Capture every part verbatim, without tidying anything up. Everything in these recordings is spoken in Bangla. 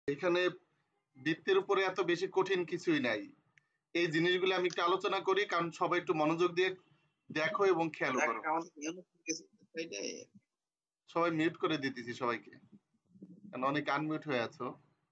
এখানে বৃত্তের উপরে এত বেশি কঠিন কিছুই নাই। এই জিনিসগুলো আমি একটু আলোচনা করি, কারণ সবাই একটু মনোযোগ দিয়ে দেখো এবং খেয়াল করো। সবাই মিউট করে দিতেছি সবাইকে, কারণ অনেক আনমিউট হয়ে আছো।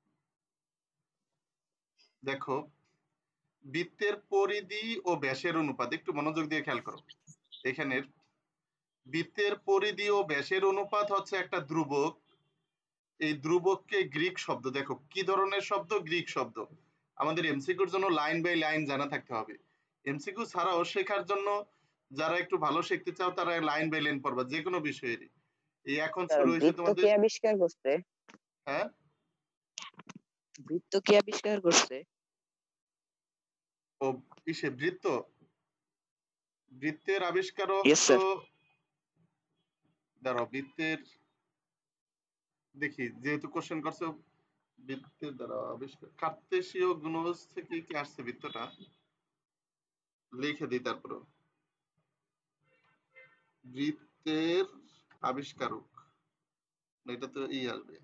দেখো, বৃত্তের পরিধি ও ব্যাসের অনুপাত, একটু মনোযোগ দিয়ে খেয়াল করো। এখানের বৃত্তের পরিধি ও ব্যাসের অনুপাত হচ্ছে একটা ধ্রুবক। এই ধ্রুবককে গ্রিক শব্দ, দেখো কি ধরনের শব্দ, গ্রিক শব্দ। আমাদের এমসিকিউর জন্য লাইন বাই লাইন জানা থাকতে হবে। এমসিকিউ ছাড়াও শেখার জন্য যারা একটু ভালো শিখতে চাও তারা লাইন বাই লাইন পড়বা, যে কোনো বিষয়েরই। এই এখন শুরু হয়েছে বৃত্ত তোমাদের। কে আবিষ্কার করছে? হ্যাঁ, বৃত্ত কে আবিষ্কার করছে? ও কিসে বৃত্ত? বৃত্তের আবিষ্কারক Yes, তো sir. দাঁড়াও, বৃত্তের দেখি, যেহেতু কোশ্চেন করছো বৃত্তের দ্বারা আবিষ্কার, কার্তেশীয় গুণজ থেকে কি আসছে বৃত্তটা, লিখে দিই তারপর। বৃত্তের আবিষ্কারক, এটা তো ই আসবে,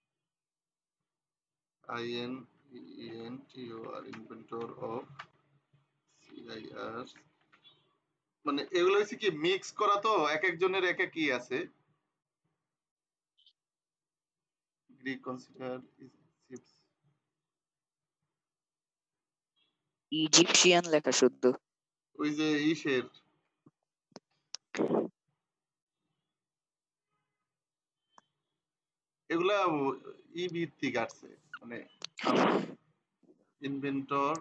আই এন এন টি ও আর, ইনভেন্টর অফ সিআইআর। মানে এগুলো হচ্ছে কি মিক্স করা, তো এক একজনের এক এক কি আছে। গ্রিক কনসিডার ইজিপশিয়ান লেখা শুদ্ধ। ওই যে ইসের এগুলা ই ভিত্তিক আসছে, মানে ইনভেন্টর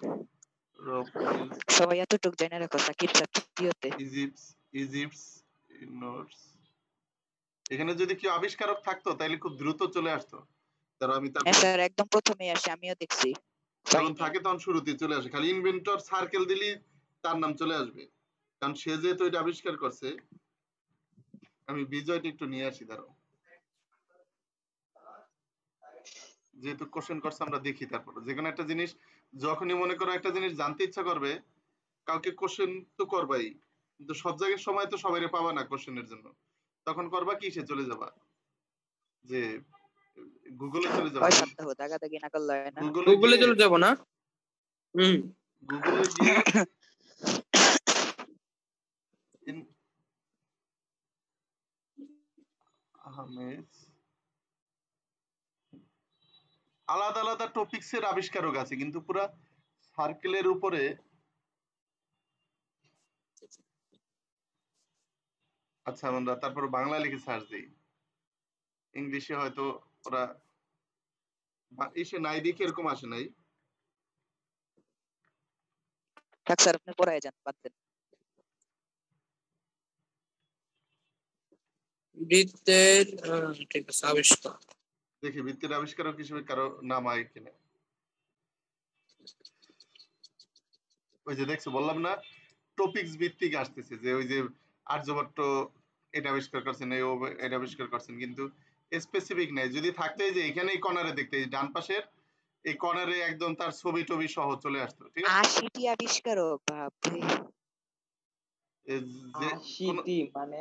সবাই এতটুক জানে রাখো, সাকিব স্যার তৃতীয়তে। Egypt Egypt's notes. এখানে যদি কেউ আবিষ্কারক থাকতো তাহলে খুব দ্রুত চলে আসতো। তার আমি তারপর হ্যাঁ স্যার, একদম প্রথমেই আসে, আমিও দেখছি। যখন থাকে তখন শুরুতেই চলে আসে, খালি ইনভেন্টর সার্কেল দিলি তার নাম চলে আসবে, কারণ সে যেহেতু এটা আবিষ্কার করছে। আমি বিজয়টা একটু নিয়ে আসি, দাঁড়াও, যেহেতু কোশ্চেন করছে আমরা দেখি। তারপর যে কোনো একটা জিনিস যখনই মনে করো একটা জিনিস জানতে ইচ্ছা করবে, কাউকে কোশ্চেন তো করবাই, কিন্তু সব জায়গায় সময় তো সবাই পাবা না কোশ্চেনের জন্য। তখন করবা কি, সে চলে যাবা যে গুগলে চলে যাবা। ওই সপ্তাহ দাগাদাগি না করলে হয় না। গুগলে গুগলে গিয়ে চলে যাব না। হুম, গুগলে গিয়ে ইন আহমেদ, আলাদা আলাদা টপিকসের আবিষ্কারক আছে, কিন্তু পুরা সার্কেলের উপরে। আচ্ছা, আমরা তারপর বাংলা লিখে সার্চ দিই, ইংলিশে হয়তো ওরা এসে নাই দেখে এরকম আসে নাই। থাক স্যার, আপনি পড়ায় যান, বাদ দেন। বৃত্তের আহ, ঠিক আছে, আবিষ্কার দেখি বৃত্তের আবিষ্কারক হিসেবে কারো নাম আয় কিনা। ওই যে দেখছো, বললাম না টপিকস ভিত্তিক আসতেছে, যে ওই যে আর্যভট্ট এটা আবিষ্কার করছেন, এই এটা আবিষ্কার করছেন, কিন্তু স্পেসিফিক নাই। যদি থাকতো যে এখানে এই কর্নারে দেখতে, ডান পাশের এই কর্নারে একদম তার ছবি টবি সহ চলে আসতো, ঠিক আছে। আশিটি আবিষ্কারক, বাপরে। যে আশিটি মানে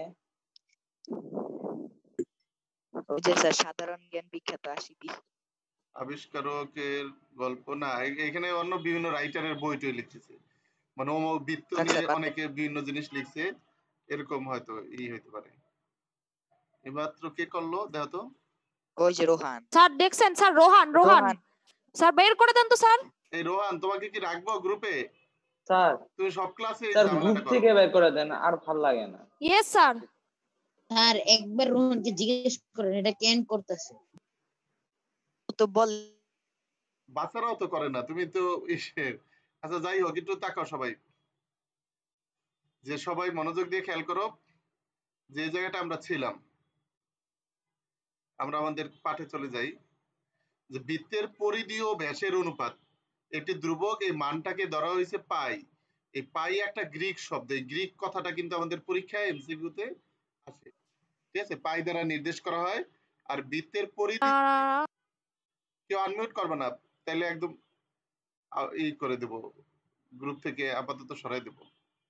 ওই যে স্যার সাধারণ জ্ঞান বিখ্যাত আশিটি আবিষ্কারকের গল্প না, এখানে অন্য বিভিন্ন রাইটারের বই টই লিখতেছে, মানে ও বৃত্ত থাক নিয়ে স্যার, বাদ দেন। অনেকে বিভিন্ন জিনিস লিখছে, এরকম হয়তো ই হইতে পারে। এমাত্র কে করলো দেখো তো, ওই যে রোহান স্যার দেখছেন স্যার, রোহান রোহান রোহান স্যার বের করে দেন তো স্যার। এই রোহান তোমাকে কি রাখবো গ্রুপে? স্যার তুমি সব ক্লাসে এই স্যার গ্রুপ ঝামেলাটা করো। থেকে বের করে দেন, আর ভাল লাগে না। Yes sir. স্যার একবার রোহনকে জিজ্ঞেস করেন এটা কেন করতেছে। তো বল, বাচ্চারাও তো করে না, তুমি তো ইসের। আচ্ছা যাই হোক, একটু তাকাও সবাই, যে সবাই মনোযোগ দিয়ে খেয়াল করো, যে জায়গাটা আমরা ছিলাম। আমরা আমাদের পাঠে চলে যাই। যে বৃত্তের পরিধি ও ব্যাসের অনুপাত একটি ধ্রুবক, এই মানটাকে ধরা হয়েছে পাই। এই পাই একটা গ্রিক শব্দ, এই গ্রিক কথাটা কিন্তু আমাদের পরীক্ষায় এমসিকিউতে আসে, ঠিক আছে। পাই দ্বারা নির্দেশ করা হয়। আর বৃত্তের পরিধি, কেউ আনমিউট করবে না, তাইলে একদম ই করে দেব, গ্রুপ থেকে আপাতত সরাই দেব।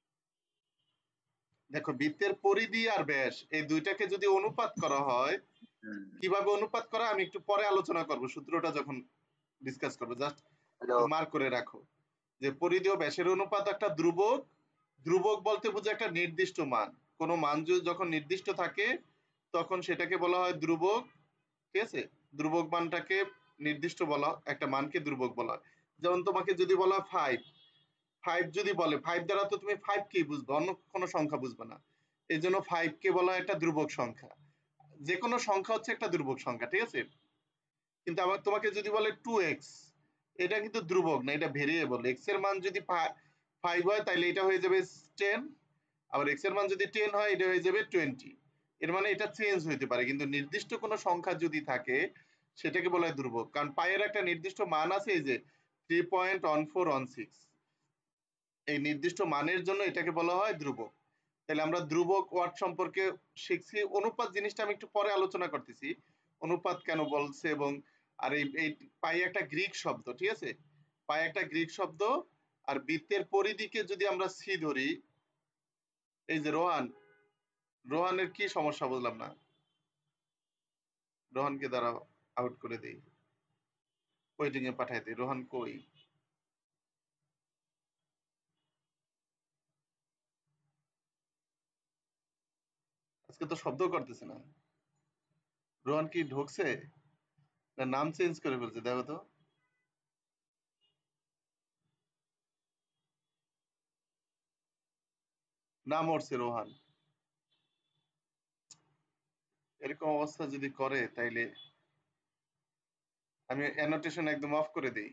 দেখো, বৃত্তের পরিধি আর ব্যাস এই দুইটাকে যদি অনুপাত করা হয়, কিভাবে অনুপাত করা আমি একটু পরে আলোচনা করব, সূত্রটা যখন ডিসকাস করবো, জাস্ট হ্যালো মার্ক করে রাখো যে পরিধি ও ব্যাসের অনুপাত একটা ধ্রুবক। ধ্রুবক বলতে বোঝায় একটা নির্দিষ্ট মান, কোনো মান যদি যখন নির্দিষ্ট থাকে তখন সেটাকে বলা হয় ধ্রুবক। ঠিক আছে, ধ্রুবক মানটাকে নির্দিষ্ট বলা, একটা মানকে ধ্রুবক বলা হয়। যেমন তোমাকে যদি বলা ফাইভ, ফাইভ যদি বলে, ফাইভ দ্বারা তো তুমি ফাইভ কেই বুঝবে, অন্য কোনো সংখ্যা বুঝবে না, এই জন্য ফাইভ কে বলা হয় একটা ধ্রুবক সংখ্যা। যে কোনো সংখ্যা হচ্ছে একটা ধ্রুবক সংখ্যা, ঠিক আছে। কিন্তু আবার তোমাকে যদি বলে টু এক্স, এটা কিন্তু ধ্রুবক না, এটা ভেরিয়েবল। এক্স এর মান যদি ফাইভ হয় তাহলে এটা হয়ে যাবে টেন, আবার এক্স এর মান যদি টেন হয় এটা হয়ে যাবে টোয়েন্টি। এর মানে এটা চেঞ্জ হইতে পারে, কিন্তু নির্দিষ্ট কোনো সংখ্যা যদি থাকে সেটাকে বলা হয় ধ্রুবক। কারণ পায়ের একটা নির্দিষ্ট মান আছে, এই যে three point one four one six, এই নির্দিষ্ট মানের জন্য এটাকে বলা হয় ধ্রুবক। তাহলে আমরা ধ্রুবক ওয়ার্ড সম্পর্কে শিখছি। অনুপাত জিনিসটা আমি একটু পরে আলোচনা করতেছি, অনুপাত কেন বলছে। এবং আর এই এই পাই একটা গ্রিক শব্দ, ঠিক আছে, পাই একটা গ্রিক শব্দ। আর বৃত্তের পরিধিকে যদি আমরা সি ধরি, এই যে রোহান, রোহানের কি সমস্যা বুঝলাম না, রোহানকে দ্বারা আউট করে দেই, ওয়েটিং এ পাঠাই দিই। রোহান কই? আজকে তো শব্দ করতেছে না। রোহান কি ঢুকছে না নাম চেঞ্জ করে ফেলছে? দেখো তো। নাম উঠছে রোহান। এরকম অবস্থা যদি করে তাইলে আমি অ্যানোটেশন একদম অফ করে দেই,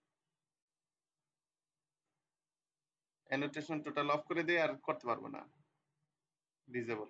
অ্যানোটেশন টোটাল অফ করে দেই, আর করতে পারবো না, ডিসেবল।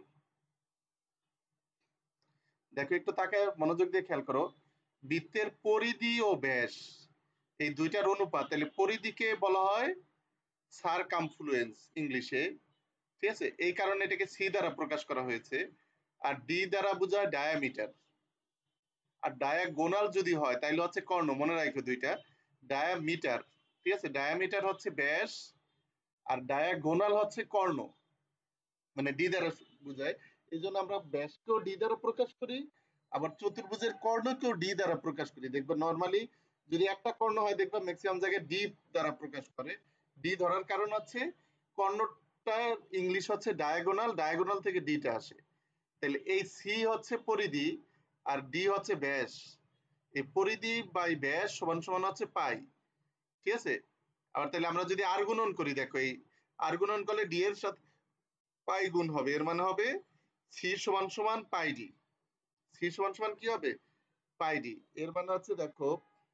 দেখো একটু তাকায় মনোযোগ দিয়ে খেয়াল করো, বৃত্তের পরিধি ও ব্যাস এই দুইটার অনুপাত। তাহলে পরিধিকে বলা হয় সারকামফ্লুয়েন্স ইংলিশে, ঠিক আছে, এই কারণে এটাকে সি দ্বারা প্রকাশ করা হয়েছে। আর ডি দ্বারা বোঝায় ডায়ামিটার। আর ডায়াগোনাল যদি হয় তাহলে হচ্ছে কর্ণ, মনে রাখো দুইটা, ডায়ামিটার, ঠিক আছে, ডায়ামিটার হচ্ছে ব্যাস আর ডায়াগোনাল হচ্ছে কর্ণ, মানে ডি দ্বারা বোঝায়। এই জন্য আমরা ব্যাসকেও ডি দ্বারা প্রকাশ করি, আবার চতুর্ভুজের কর্ণকেও ডি দ্বারা প্রকাশ করি। দেখবে নর্মালি যদি একটা কর্ণ হয় দেখবে ম্যাক্সিমাম জায়গায় ডি দ্বারা প্রকাশ করে। ডি ধরার কারণ হচ্ছে কর্ণটা ইংলিশ হচ্ছে ডায়াগোনাল, ডায়াগোনাল থেকে ডিটা আসে। তাহলে এই সি হচ্ছে পরিধি আর ডি হচ্ছে ব্যাস। এই পরিধি বাই ব্যাস সমান সমান হচ্ছে পাই, ঠিক আছে। আবার তাহলে আমরা যদি আর গুণন করি, দেখো এই আর গুণন করলে ডি এর সাথে পাই গুণ হবে, এর মানে হবে সি সমান সমান পাই ডি। সি সমান সমান কি হবে? Pi D. এর মানে হচ্ছে দেখো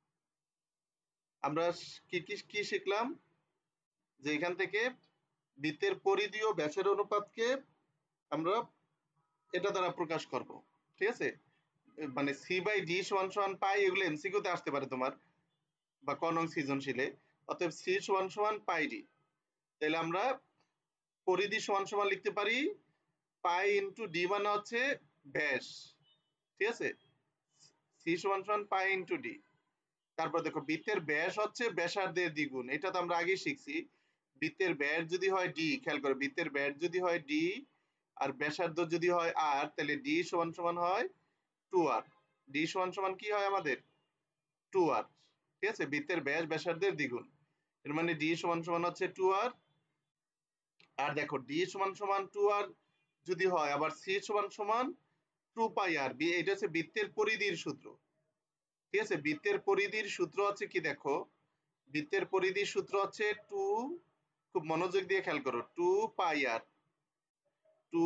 আমরা কি কি কি শিখলাম, যে এখান থেকে বৃত্তের পরিধি ও ব্যাসের অনুপাতকে আমরা এটা দ্বারা প্রকাশ করব, ঠিক আছে। মানে সি বাই ডি সমান সমান পাই, এগুলো এমসিকিউতে আসতে পারে তোমার, বা ক নং সৃজনশীলে। অতএব সি সমান সমান পাই ডি। তাহলে আমরা পরিধি সমান সমান লিখতে পারি পাই ইন্টু ডি, মানে হচ্ছে ব্যাস, ঠিক আছে, সি সমান সমান পাই ইন্টু ডি। তারপর দেখো বৃত্তের ব্যাস হচ্ছে ব্যাসার্ধের দ্বিগুণ, এটা তো আমরা আগেই শিখছি। বৃত্তের ব্যাস যদি হয় ডি, খেয়াল করো, বৃত্তের ব্যাস যদি হয় ডি আর ব্যাসার্ধ যদি হয় আর, তাহলে ডি সমান সমান হয় টু আর। ডি সমান সমান কি হয় আমাদের? টু আর, ঠিক আছে, বৃত্তের ব্যাস ব্যাসার্ধের দ্বিগুণ, এর মানে ডি সমান সমান হচ্ছে টু আর। আর দেখো ডি সমান সমান টু আর যদি হয়, আবার সি সমান সমান টু পাই আর, এটা হচ্ছে বৃত্তের পরিধির সূত্র, ঠিক আছে। বৃত্তের পরিধির সূত্র হচ্ছে কি, দেখো বৃত্তের পরিধির সূত্র হচ্ছে টু, খুব মনোযোগ দিয়ে খেয়াল করো, টু পাই আর, টু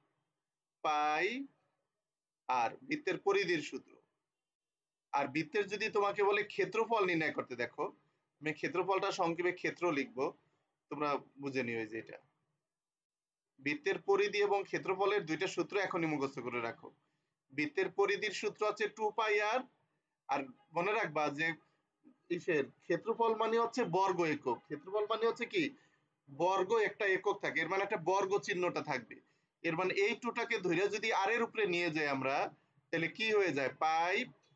পাই আর বৃত্তের পরিধির সূত্র। আর বৃত্তের যদি তোমাকে বলে ক্ষেত্রফল নির্ণয় করতে, দেখো আমি ক্ষেত্রফলটা সংক্ষেপে ক্ষেত্র লিখবো, তোমরা বুঝে নিও যে এটা বৃত্তের পরিধি এবং ক্ষেত্রফলের দুইটা সূত্র এখনই মুখস্থ করে রাখো। বৃত্তের পরিধির সূত্র হচ্ছে টু পাই আর, আর মনে রাখবা যে ইসের ক্ষেত্রফল মানে হচ্ছে বর্গ একক, ক্ষেত্রফল মানে হচ্ছে কি বর্গ একটা একক থাকে, এর মানে একটা বর্গ চিহ্নটা থাকবে। এর মানে এই টুটাকে ধরে যদি আর এর উপরে নিয়ে যাই আমরা, তাহলে কি হয়ে যায়? Pi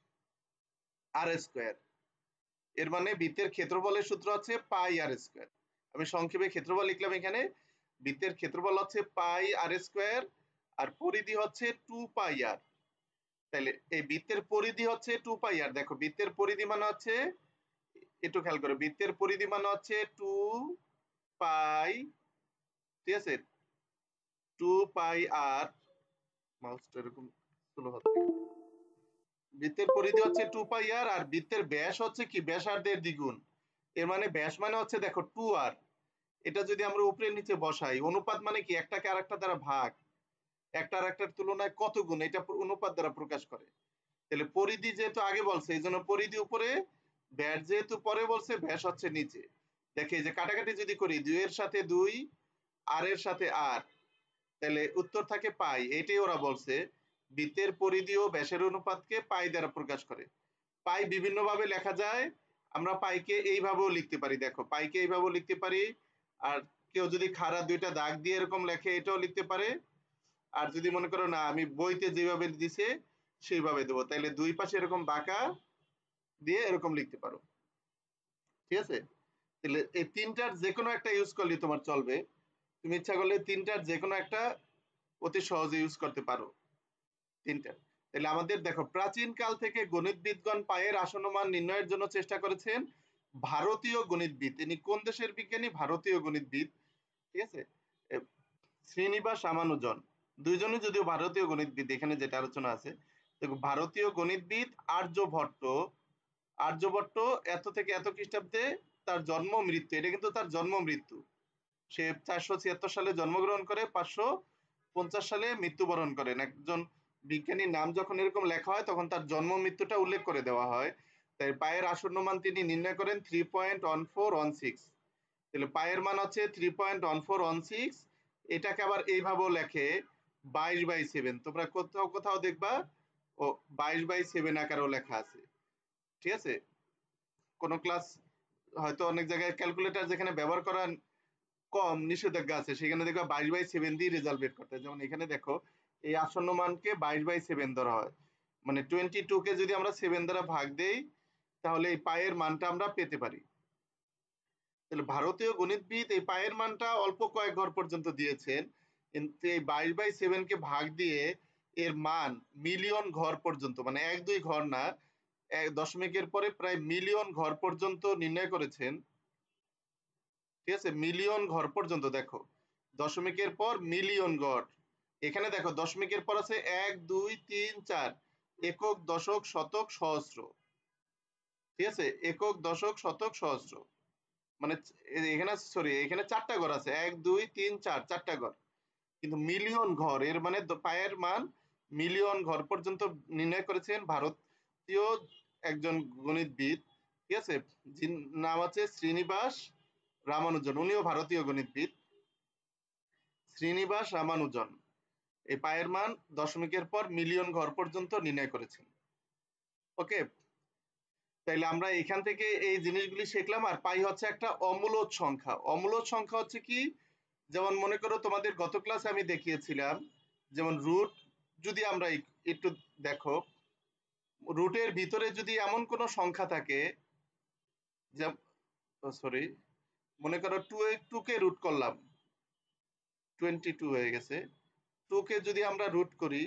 r square. এর মানে বৃত্তের ক্ষেত্রফলের সূত্র হচ্ছে পাই আর স্কোয়ার। আমি সংক্ষেপে ক্ষেত্রফল লিখলাম এখানে, বৃত্তের ক্ষেত্রফল হচ্ছে পাই আর স্কোয়ার আর পরিধি হচ্ছে টু পাই আর। তাহলে এই বৃত্তের পরিধি হচ্ছে টু পাই আর, দেখো বৃত্তের পরিধি মানে হচ্ছে একটু খেয়াল করো, বৃত্তের পরিধি মানে হচ্ছে টু পাই, ঠিক আছে, টু পাই আর, মাউসটা এরকম স্লো হচ্ছে, বৃত্তের পরিধি হচ্ছে টু পাই আর, আর বৃত্তের ব্যাস হচ্ছে কি ব্যাসার্ধের দ্বিগুণ। এর মানে ব্যাস মানে হচ্ছে দেখো টু আর, এটা যদি আমরা উপরে নিচে বসাই, অনুপাত মানে কি একটাকে আরেকটা দ্বারা ভাগ, একটা আর একটার তুলনায় কত গুণ, এটা অনুপাত দ্বারা প্রকাশ করে। তাহলে পরিধি যেহেতু আগে বলছে এই জন্য পরিধি উপরে, ব্যাস যেহেতু পরে বলছে ব্যাস হচ্ছে নিচে। দেখে যে কাটাকাটি যদি করি, দুই এর সাথে দুই, আর এর সাথে আর, তাহলে উত্তর থাকে পাই। এটাই ওরা বলছে বৃত্তের পরিধি ও ব্যাসের অনুপাতকে পাই দ্বারা প্রকাশ করে। পাই বিভিন্ন ভাবে লেখা যায়, আমরা পাইকে এইভাবেও লিখতে পারি, দেখো পাইকে এইভাবেও লিখতে পারি, আর কেউ যদি খাড়া দুইটা দাগ দিয়ে এরকম লেখে এটাও লিখতে পারে, আর যদি মনে করো না আমি বইতে যেভাবে দিছে সেইভাবে দেবো, তাইলে দুই পাশে এরকম বাঁকা দিয়ে এরকম লিখতে পারো, ঠিক আছে। তাহলে এই তিনটার যে কোনো একটা ইউজ করলে তোমার চলবে, তুমি ইচ্ছা করলে তিনটার যে কোনো একটা অতি সহজে ইউজ করতে পারো, তিনটা। তাহলে আমাদের দেখো প্রাচীন কাল থেকে গণিতবিদগণ পায়ের আসন্ন মান নির্ণয়ের জন্য চেষ্টা করেছেন। ভারতীয় গণিতবিদ, তিনি কোন দেশের বিজ্ঞানী? ভারতীয় গণিতবিদ, ঠিক আছে, এ, শ্রীনিবাস রামানুজন, দুইজনই যদিও ভারতীয় গণিতবিদ, এখানে যেটা আলোচনা আছে দেখো, ভারতীয় গণিতবিদ আর্যভট্ট, আর্যভট্ট এত থেকে এত খ্রিস্টাব্দে তার জন্ম মৃত্যু, এটা কিন্তু তার জন্ম মৃত্যু, সে চারশো ছিয়াত্তর সালে জন্মগ্রহণ করে, পাঁচশো পঞ্চাশ সালে মৃত্যুবরণ করেন। একজন বিজ্ঞানীর নাম যখন এরকম লেখা হয় তখন তার জন্ম মৃত্যুটা উল্লেখ করে দেওয়া হয়। তাই পায়ের আসন্ন মান তিনি নির্ণয় করেন three point one four one six, তাহলে পায়ের মান হচ্ছে three point one four one six. এটাকে আবার এইভাবেও লেখে বাইশ বাই সেভেন, তোমরা কোথাও কোথাও দেখবা ও বাইশ বাই সেভেন আকারেও লেখা আছে, ঠিক আছে। কোন ক্লাস হয়তো অনেক জায়গায় ক্যালকুলেটর যেখানে ব্যবহার করা কম নিষেধাজ্ঞা আছে সেখানে দেখবা বাইশ বাই সেভেন দিয়ে রেজাল্ট বের করতে হয়। যেমন এখানে দেখো এই আসন্ন মানকে বাইশ বাই সেভেন ধরা হয়, মানে টোয়েন্টি টু কে যদি আমরা সেভেন দ্বারা ভাগ দেই তাহলে এই পায়ের মানটা আমরা পেতে পারি। তাহলে ভারতীয় গণিতবিদ এই পায়ের মানটা অল্প কয়েক ঘর পর্যন্ত দিয়েছেন, কিন্তু এই বাইশ বাই সেভেন কে ভাগ দিয়ে এর মান মিলিয়ন ঘর পর্যন্ত, মানে এক দুই ঘর না, এক দশমিকের পরে প্রায় মিলিয়ন ঘর পর্যন্ত নির্ণয় করেছেন, ঠিক আছে, মিলিয়ন ঘর পর্যন্ত। দেখো দশমিকের পর মিলিয়ন ঘর, এখানে দেখো দশমিকের পর আছে এক দুই তিন চার, একক দশক শতক সহস্র, ঠিক আছে, একক দশক শতক সহস্র, মানে এখানে সরি এখানে চারটা ঘর আছে, এক দুই তিন চার, চারটা ঘর, কিন্তু মিলিয়ন ঘর এর মানে পায়ের মান মিলিয়ন ঘর পর্যন্ত নির্ণয় করেছেন ভারতীয় একজন গণিতবিদ, ঠিক আছে, যিনি নাম আছে শ্রীনিবাস রামানুজন, উনিও ভারতীয় গণিতবিদ, শ্রীনিবাস রামানুজন এই পায়ের মান দশমিকের পর মিলিয়ন ঘর পর্যন্ত নির্ণয় করেছেন। ওকে, তাইলে আমরা এখান থেকে এই জিনিসগুলি শিখলাম। আর পাই হচ্ছে একটা অমূলদ সংখ্যা। অমূলদ সংখ্যা হচ্ছে কি, যেমন মনে করো তোমাদের গত ক্লাসে আমি দেখিয়েছিলাম, যেমন রুট যদি আমরা একটু দেখো, রুটের ভিতরে যদি এমন কোনো সংখ্যা থাকে, সরি মনে করো টু টু কে রুট করলাম, টোয়েন্টি টু হয়ে গেছে, টু কে যদি আমরা রুট করি,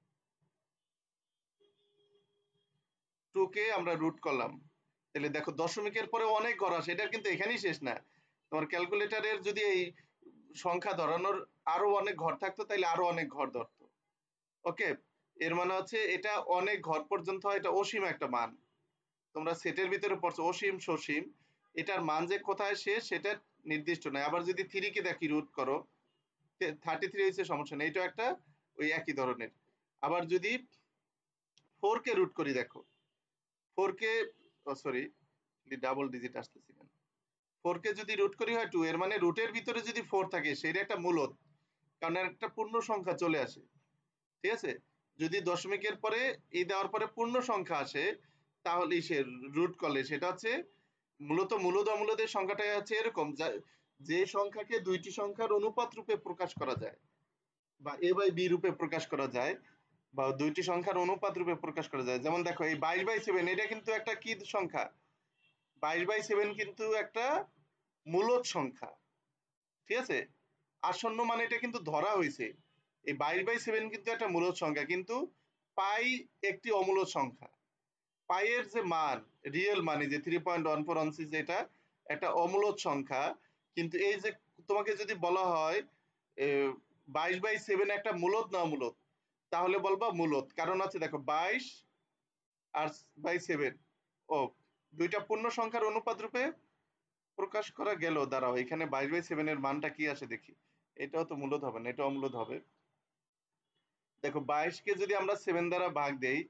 টু কে আমরা রুট করলাম, তাহলে দেখো দশমিকের পরে অনেক ঘর আসে, এটা কিন্তু এখানেই শেষ না, তোমার ক্যালকুলেটরের যদি এই সংখ্যা ধরানোর আরো অনেক ঘর থাকতো তাহলে আরো অনেক ঘর ধরতো। ওকে, এর মানে হচ্ছে এটা অনেক ঘর পর্যন্ত হয়, এটা অসীম একটা মান, তোমরা সেটের ভিতরে পড়ছো অসীম সসীম, এটার মান যে কোথায় শেষ সেটা নির্দিষ্ট নয়। আবার যদি থ্রি কে দেখি রুট করো, থার্টি থ্রি হয়েছে সমস্যা নেই, এটা একটা ওই একই ধরনের। আবার যদি ফোর কে রুট করি, দেখো ফোর কে সরি ডাবল ডিজিট আসতেছি, ফোর কে যদি রুট করি হয় টু, এর মানে রুটের ভিতরে যদি ফোর থাকে সেটা একটা মূলদ, কারণ একটা পূর্ণ সংখ্যা চলে আসে, ঠিক আছে। যদি দশমিকের পরে এই দেওয়ার পরে পূর্ণ সংখ্যা আসে তাহলে সে রুট করলে সেটা হচ্ছে মূলত মূলদ অমূলদের সংখ্যাটাই হচ্ছে এরকম, যে সংখ্যাকে দুইটি সংখ্যার অনুপাত রূপে প্রকাশ করা যায়, বা এ বাই বি রূপে প্রকাশ করা যায়, বা দুইটি সংখ্যার অনুপাত রূপে প্রকাশ করা যায়। যেমন দেখো এই বাইশ বাই সেভেন, এটা কিন্তু একটা কি সংখ্যা? বাইশ বাই সেভেন কিন্তু একটা মূলদ সংখ্যা, ঠিক আছে। আসন্ন মানে এটা কিন্তু ধরা হয়েছে, এই বাইশ বাই সেভেন কিন্তু একটা মূলদ সংখ্যা, কিন্তু পাই একটি অমূলদ সংখ্যা। পাইয়ের যে মান রিয়েল মানে যে three point one four one six এটা একটা অমূলদ সংখ্যা, কিন্তু এই যে তোমাকে যদি বলা হয় বাইশ বাই সেভেন একটা মূলদ না অমূলদ, তাহলে বলবা মূলদ। কারণ হচ্ছে দেখো বাইশ আর বাই সেভেন ও দুইটা পূর্ণ সংখ্যার অনুপাত রূপে প্রকাশ করা গেল। দাঁড়াও, এখানে বাইশ বাই সেভেন এর মানটা কি আসে দেখি। এটাও তো মূলদ হবে না, এটা অমূলদ হবে। দেখো বাইশ কে যদি আমরা সেভেন দ্বারা ভাগ দেই,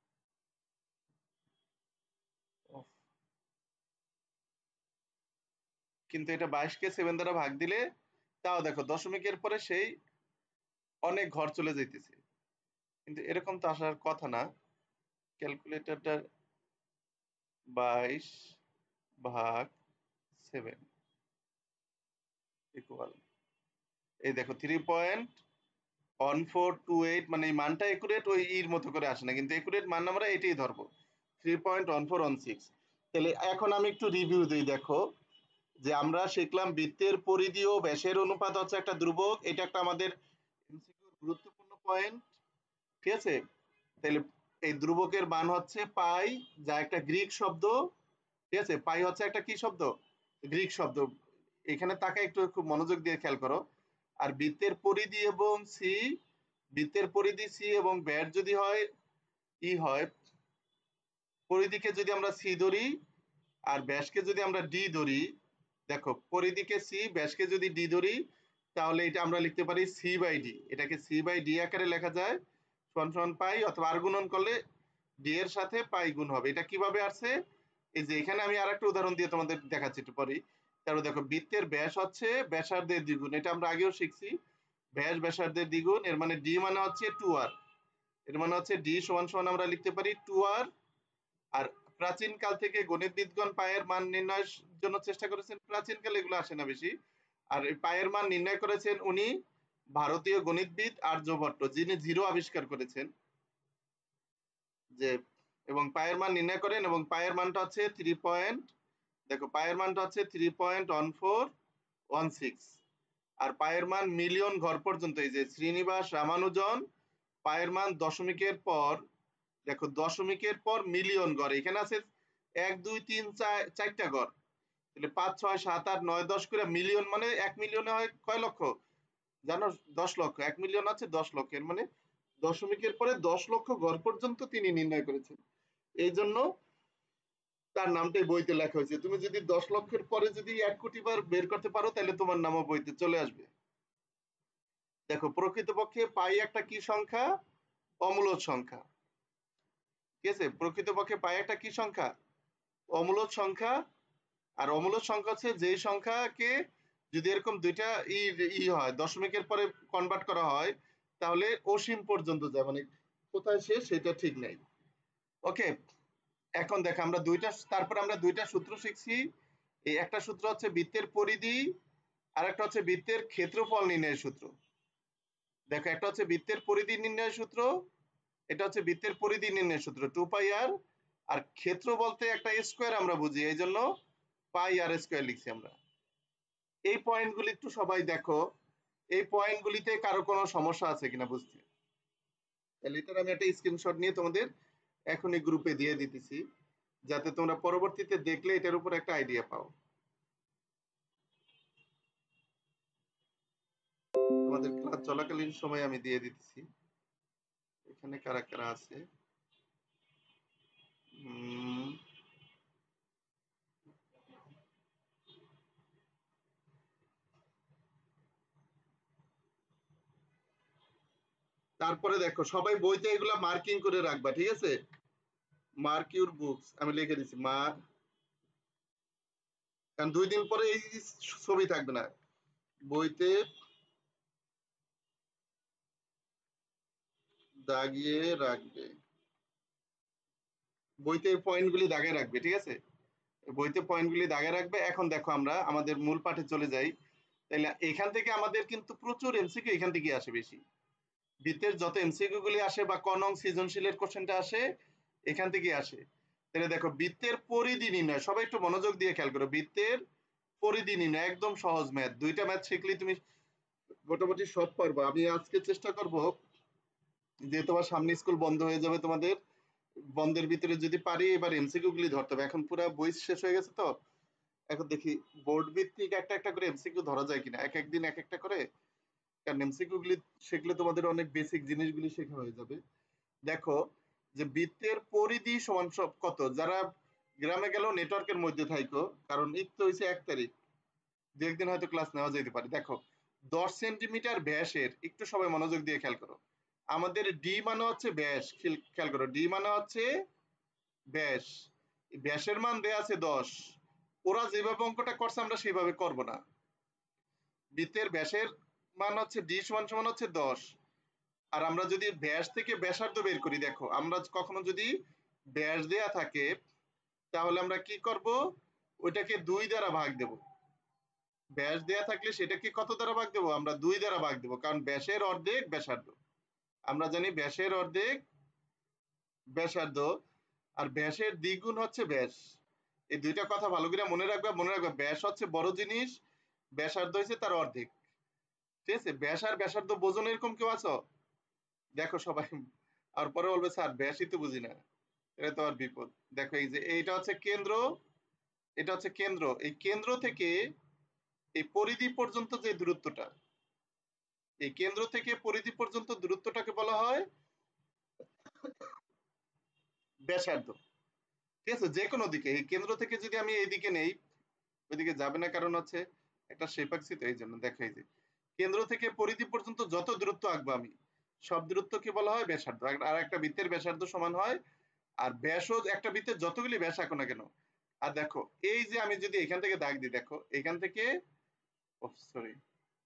কিন্তু এটা বাইশ কে সেভেন দ্বারা ভাগ দিলে তাও দেখো দশমিকের পরে সেই অনেক ঘর চলে যাইতেছে, কিন্তু এরকম তো আসার কথা না। ক্যালকুলেটরটার বাইশ ভাগ সেভেন ইকুয়াল, এই দেখো three point one four two eight, মানে এই মানটা একুরেট ওই ইর মতো করে আসে না, কিন্তু একুরেট মান আমরা এটাই ধরবো three point one four one six. তাহলে এখন আমি একটু রিভিউ দিই। দেখো যে আমরা শিখলাম বৃত্তের পরিধি ও ব্যাসের অনুপাত হচ্ছে একটা ধ্রুবক, এটা একটা আমাদের এমসিকিউর গুরুত্বপূর্ণ পয়েন্ট, ঠিক আছে। তাহলে এই ধ্রুবকের মান হচ্ছে পাই, যা একটা গ্রিক শব্দ, ঠিক আছে। পাই হচ্ছে একটা কি শব্দ? গ্রিক শব্দ। এখানে তাকে একটু খুব মনোযোগ দিয়ে খেয়াল করো। আর বৃত্তের পরিধি এবং সি, বৃত্তের পরিধি সি এবং ব্যাস যদি হয় ই হয়, পরিধিকে যদি আমরা সি ধরি আর ব্যাসকে যদি আমরা ডি ধরি, দেখো পরিধিকে সি ব্যাসকে যদি ডি ধরি, তাহলে এটা আমরা লিখতে পারি সি বাই ডি। এটাকে সি বাই ডি আকারে লেখা যায়, সমান সমান পাই, অথবা আর গুণন করলে ডি এর সাথে পাই গুণ হবে। এটা কিভাবে আসছে, এই যে এখানে আমি আর একটা উদাহরণ দিয়ে তোমাদের দেখাচ্ছি একটু পরে। তারপর দেখো বৃত্তের ব্যাস হচ্ছে ব্যাসার্ধের দ্বিগুণ, এটা আমরা আগেও শিখছি। ব্যাস ব্যাসার্ধের দ্বিগুণ, এর মানে ডি মানে হচ্ছে টু আর, এর মানে হচ্ছে ডি সমান সমান আমরা লিখতে পারি টু আর। আর প্রাচীন কাল থেকে গণিতবিদগণ পায়ের মান নির্ণয়ের জন্য চেষ্টা করেছেন, প্রাচীন কালে এগুলো আসে না বেশি। আর এই পায়ের মান নির্ণয় করেছেন উনি ভারতীয় গণিতবিদ আর্যভট্ট, যিনি জিরো আবিষ্কার করেছেন। যে এবং পায়ের মান নির্ণয় করেন, এবং পায়ের মানটা হচ্ছে থ্রি পয়েন্ট, দেখো পায়ের মানটা হচ্ছে three point one four one six. আর পায়ের মান মিলিয়ন ঘর পর্যন্ত, এই যে শ্রীনিবাস রামানুজন পায়ের মান দশমিকের পর, দেখো দশমিকের পর মিলিয়ন ঘর, এখানে আছে এক দুই তিন চার চারটা ঘর, তাহলে পাঁচ ছয় সাত আট নয় দশ করে মিলিয়ন, মানে এক মিলিয়নে হয় কয় লক্ষ জানো? দশ লক্ষ। এক মিলিয়ন আছে দশ লক্ষ, এর মানে দশমিকের পরে দশ লক্ষ ঘর পর্যন্ত তিনি নির্ণয় করেছেন। এই জন্য তার নামটাই বইতে লেখা হয়েছে। তুমি যদি দশ লক্ষের পরে যদি এক কোটি বার বের করতে পারো, তাহলে তোমার নামও বইতে চলে আসবে। দেখো প্রকৃতপক্ষে পাই একটা কি সংখ্যা? অমূলদ সংখ্যা, ঠিক আছে। প্রকৃতপক্ষে পাই একটা কি সংখ্যা? অমূলদ সংখ্যা। আর অমূলদ সংখ্যা হচ্ছে যেই সংখ্যাকে যদি এরকম দুইটা ই ই হয়, দশমিকের পরে কনভার্ট করা হয়, তাহলে অসীম পর্যন্ত যায়, মানে কোথায় শেষ সেটা ঠিক নাই। ওকে, এখন দেখো আমরা দুইটা, তারপর আমরা দুইটা সূত্র শিখছি। এই একটা সূত্র হচ্ছে বৃত্তের পরিধি, আর একটা হচ্ছে বৃত্তের ক্ষেত্রফল নির্ণয়ের সূত্র। দেখো একটা হচ্ছে বৃত্তের পরিধি নির্ণয়ের সূত্র, এটা হচ্ছে বৃত্তের পরিধি নির্ণয়ের সূত্র টু পাই আর। আর ক্ষেত্র বলতে একটা স্কোয়ার আমরা বুঝি, এই জন্য পাই আর স্কোয়ার লিখছি আমরা। এই পয়েন্টগুলি একটু সবাই দেখো, এই পয়েন্টগুলিতে কারো কোনো সমস্যা আছে কিনা বুঝতে। তাহলে এটার আমি একটা স্ক্রিনশট নিয়ে তোমাদের এখনই গ্রুপে দিয়ে দিতেছি, যাতে তোমরা পরবর্তীতে দেখলে এটার উপর একটা আইডিয়া পাও। তোমাদের ক্লাস চলাকালীন সময় আমি দিয়ে দিতেছি। এখানে কারা কারা আছে? উম, তারপরে দেখো সবাই বইতে এগুলা মার্কিং করে রাখবা, ঠিক আছে। মার্ক ইউর বুকস, আমি লিখে দিচ্ছি মার্ক, কারণ দুই দিন পরে এই ছবি থাকবে না, বইতে দাগিয়ে রাখবে, বইতে পয়েন্টগুলি দাগে রাখবে, ঠিক আছে। বইতে পয়েন্টগুলি দাগে রাখবে। এখন দেখো আমরা আমাদের মূল পাঠে চলে যাই। তাহলে এখান থেকে আমাদের কিন্তু প্রচুর এমসিকিউ এখান থেকে আসে বেশি। বৃত্তের যত এমসিকিউ গুলি আসে বা ক নং সৃজনশীলের কোশ্চেনটা আসে এখান থেকে আসে। তাহলে দেখো বৃত্তের পরিধি নির্ণয়, সবাই একটু মনোযোগ দিয়ে খেয়াল করো। বৃত্তের পরিধি নির্ণয় একদম সহজ ম্যাথ, দুইটা ম্যাথ শিখলে তুমি মোটামুটি সব পারবা। আমি আজকে চেষ্টা করব যে তোমার সামনে স্কুল বন্ধ হয়ে যাবে তোমাদের, বন্ধের ভিতরে যদি পারি এবার এমসিকিউ গুলি ধরতে হবে। এখন পুরো বই শেষ হয়ে গেছে তো এখন দেখি বোর্ড ভিত্তিক একটা একটা করে এমসিকিউ ধরা যায় কিনা, এক একদিন এক একটা করে, কারণ এমসিকিউ গুলি শিখলে তোমাদের অনেক বেসিক জিনিসগুলি শেখা হয়ে যাবে। দেখো যে বৃত্তের পরিধি সমান সব কত, যারা গ্রামে গেলেও নেটওয়ার্কের মধ্যে থাইকো, কারণ ঈদ তো হয়েছে এক তারিখ, দু একদিন হয়তো ক্লাস নেওয়া যেতে পারে। দেখো দশ সেন্টিমিটার ব্যাসের, একটু সবাই মনোযোগ দিয়ে খেয়াল করো, আমাদের ডি মানে হচ্ছে ব্যাস, খেয়াল করো ডি মানে হচ্ছে ব্যাস, ব্যাসের মান দেয়া আছে দশ, ওরা যেভাবে অঙ্কটা করছে আমরা সেইভাবে করব না। বৃত্তের ব্যাসের মান হচ্ছে ডি সমান সমান হচ্ছে দশ, আর আমরা যদি ব্যাস থেকে ব্যাসার্ধ বের করি, দেখো আমরা কখনো যদি ব্যাস দেয়া থাকে তাহলে আমরা কি করব, ওইটাকে দুই দ্বারা ভাগ দেব। ব্যাস দেয়া থাকলে সেটাকে কত দ্বারা ভাগ দেব, আমরা দুই দ্বারা ভাগ দেব, কারণ ব্যাসের অর্ধেক ব্যাসার্ধ, আমরা জানি ব্যাসের অর্ধেক ব্যাসার্ধ, আর ব্যাসের দ্বিগুণ হচ্ছে ব্যাস। এই দুইটা কথা ভালো করে মনে রাখবে, মনে রাখবে ব্যাস হচ্ছে বড় জিনিস, ব্যাসার্ধ হচ্ছে তার অর্ধেক, ঠিক আছে? ব্যাস আর ব্যাসার্ধ বোঝো এরকম কেউ আছো? দেখো সবাই, আর পরে বলবে স্যার ব্যাসই তো বুঝি না, এটা তো আর বিপদ। দেখো এই যে এইটা হচ্ছে কেন্দ্র, এটা হচ্ছে কেন্দ্র, এই কেন্দ্র থেকে এই পরিধি পর্যন্ত যে দূরত্বটা, এই কেন্দ্র থেকে পরিধি পর্যন্ত দূরত্বটাকে বলা হয় ব্যাসার্ধ, ঠিক আছে? যে কোনো দিকে, এই কেন্দ্র থেকে যদি আমি এইদিকে নেই, ওইদিকে যাবে না, কারণ হচ্ছে একটা শেপ আঁকছি তো এই জন্য। দেখো এই যে কেন্দ্র থেকে পরিধি পর্যন্ত যত দূরত্ব আঁকবো আমি, সব দূরত্বকে বলা হয় ব্যাসার্ধ। আর একটা বৃত্তের ব্যাসার্ধ সমান হয়, আর ব্যাসও একটা বৃত্তের যতগুলি ব্যাস আঁকো না কেন। আর দেখো এই যে আমি যদি এখান থেকে দাগ দিই, দেখো এখান থেকে, ও সরি,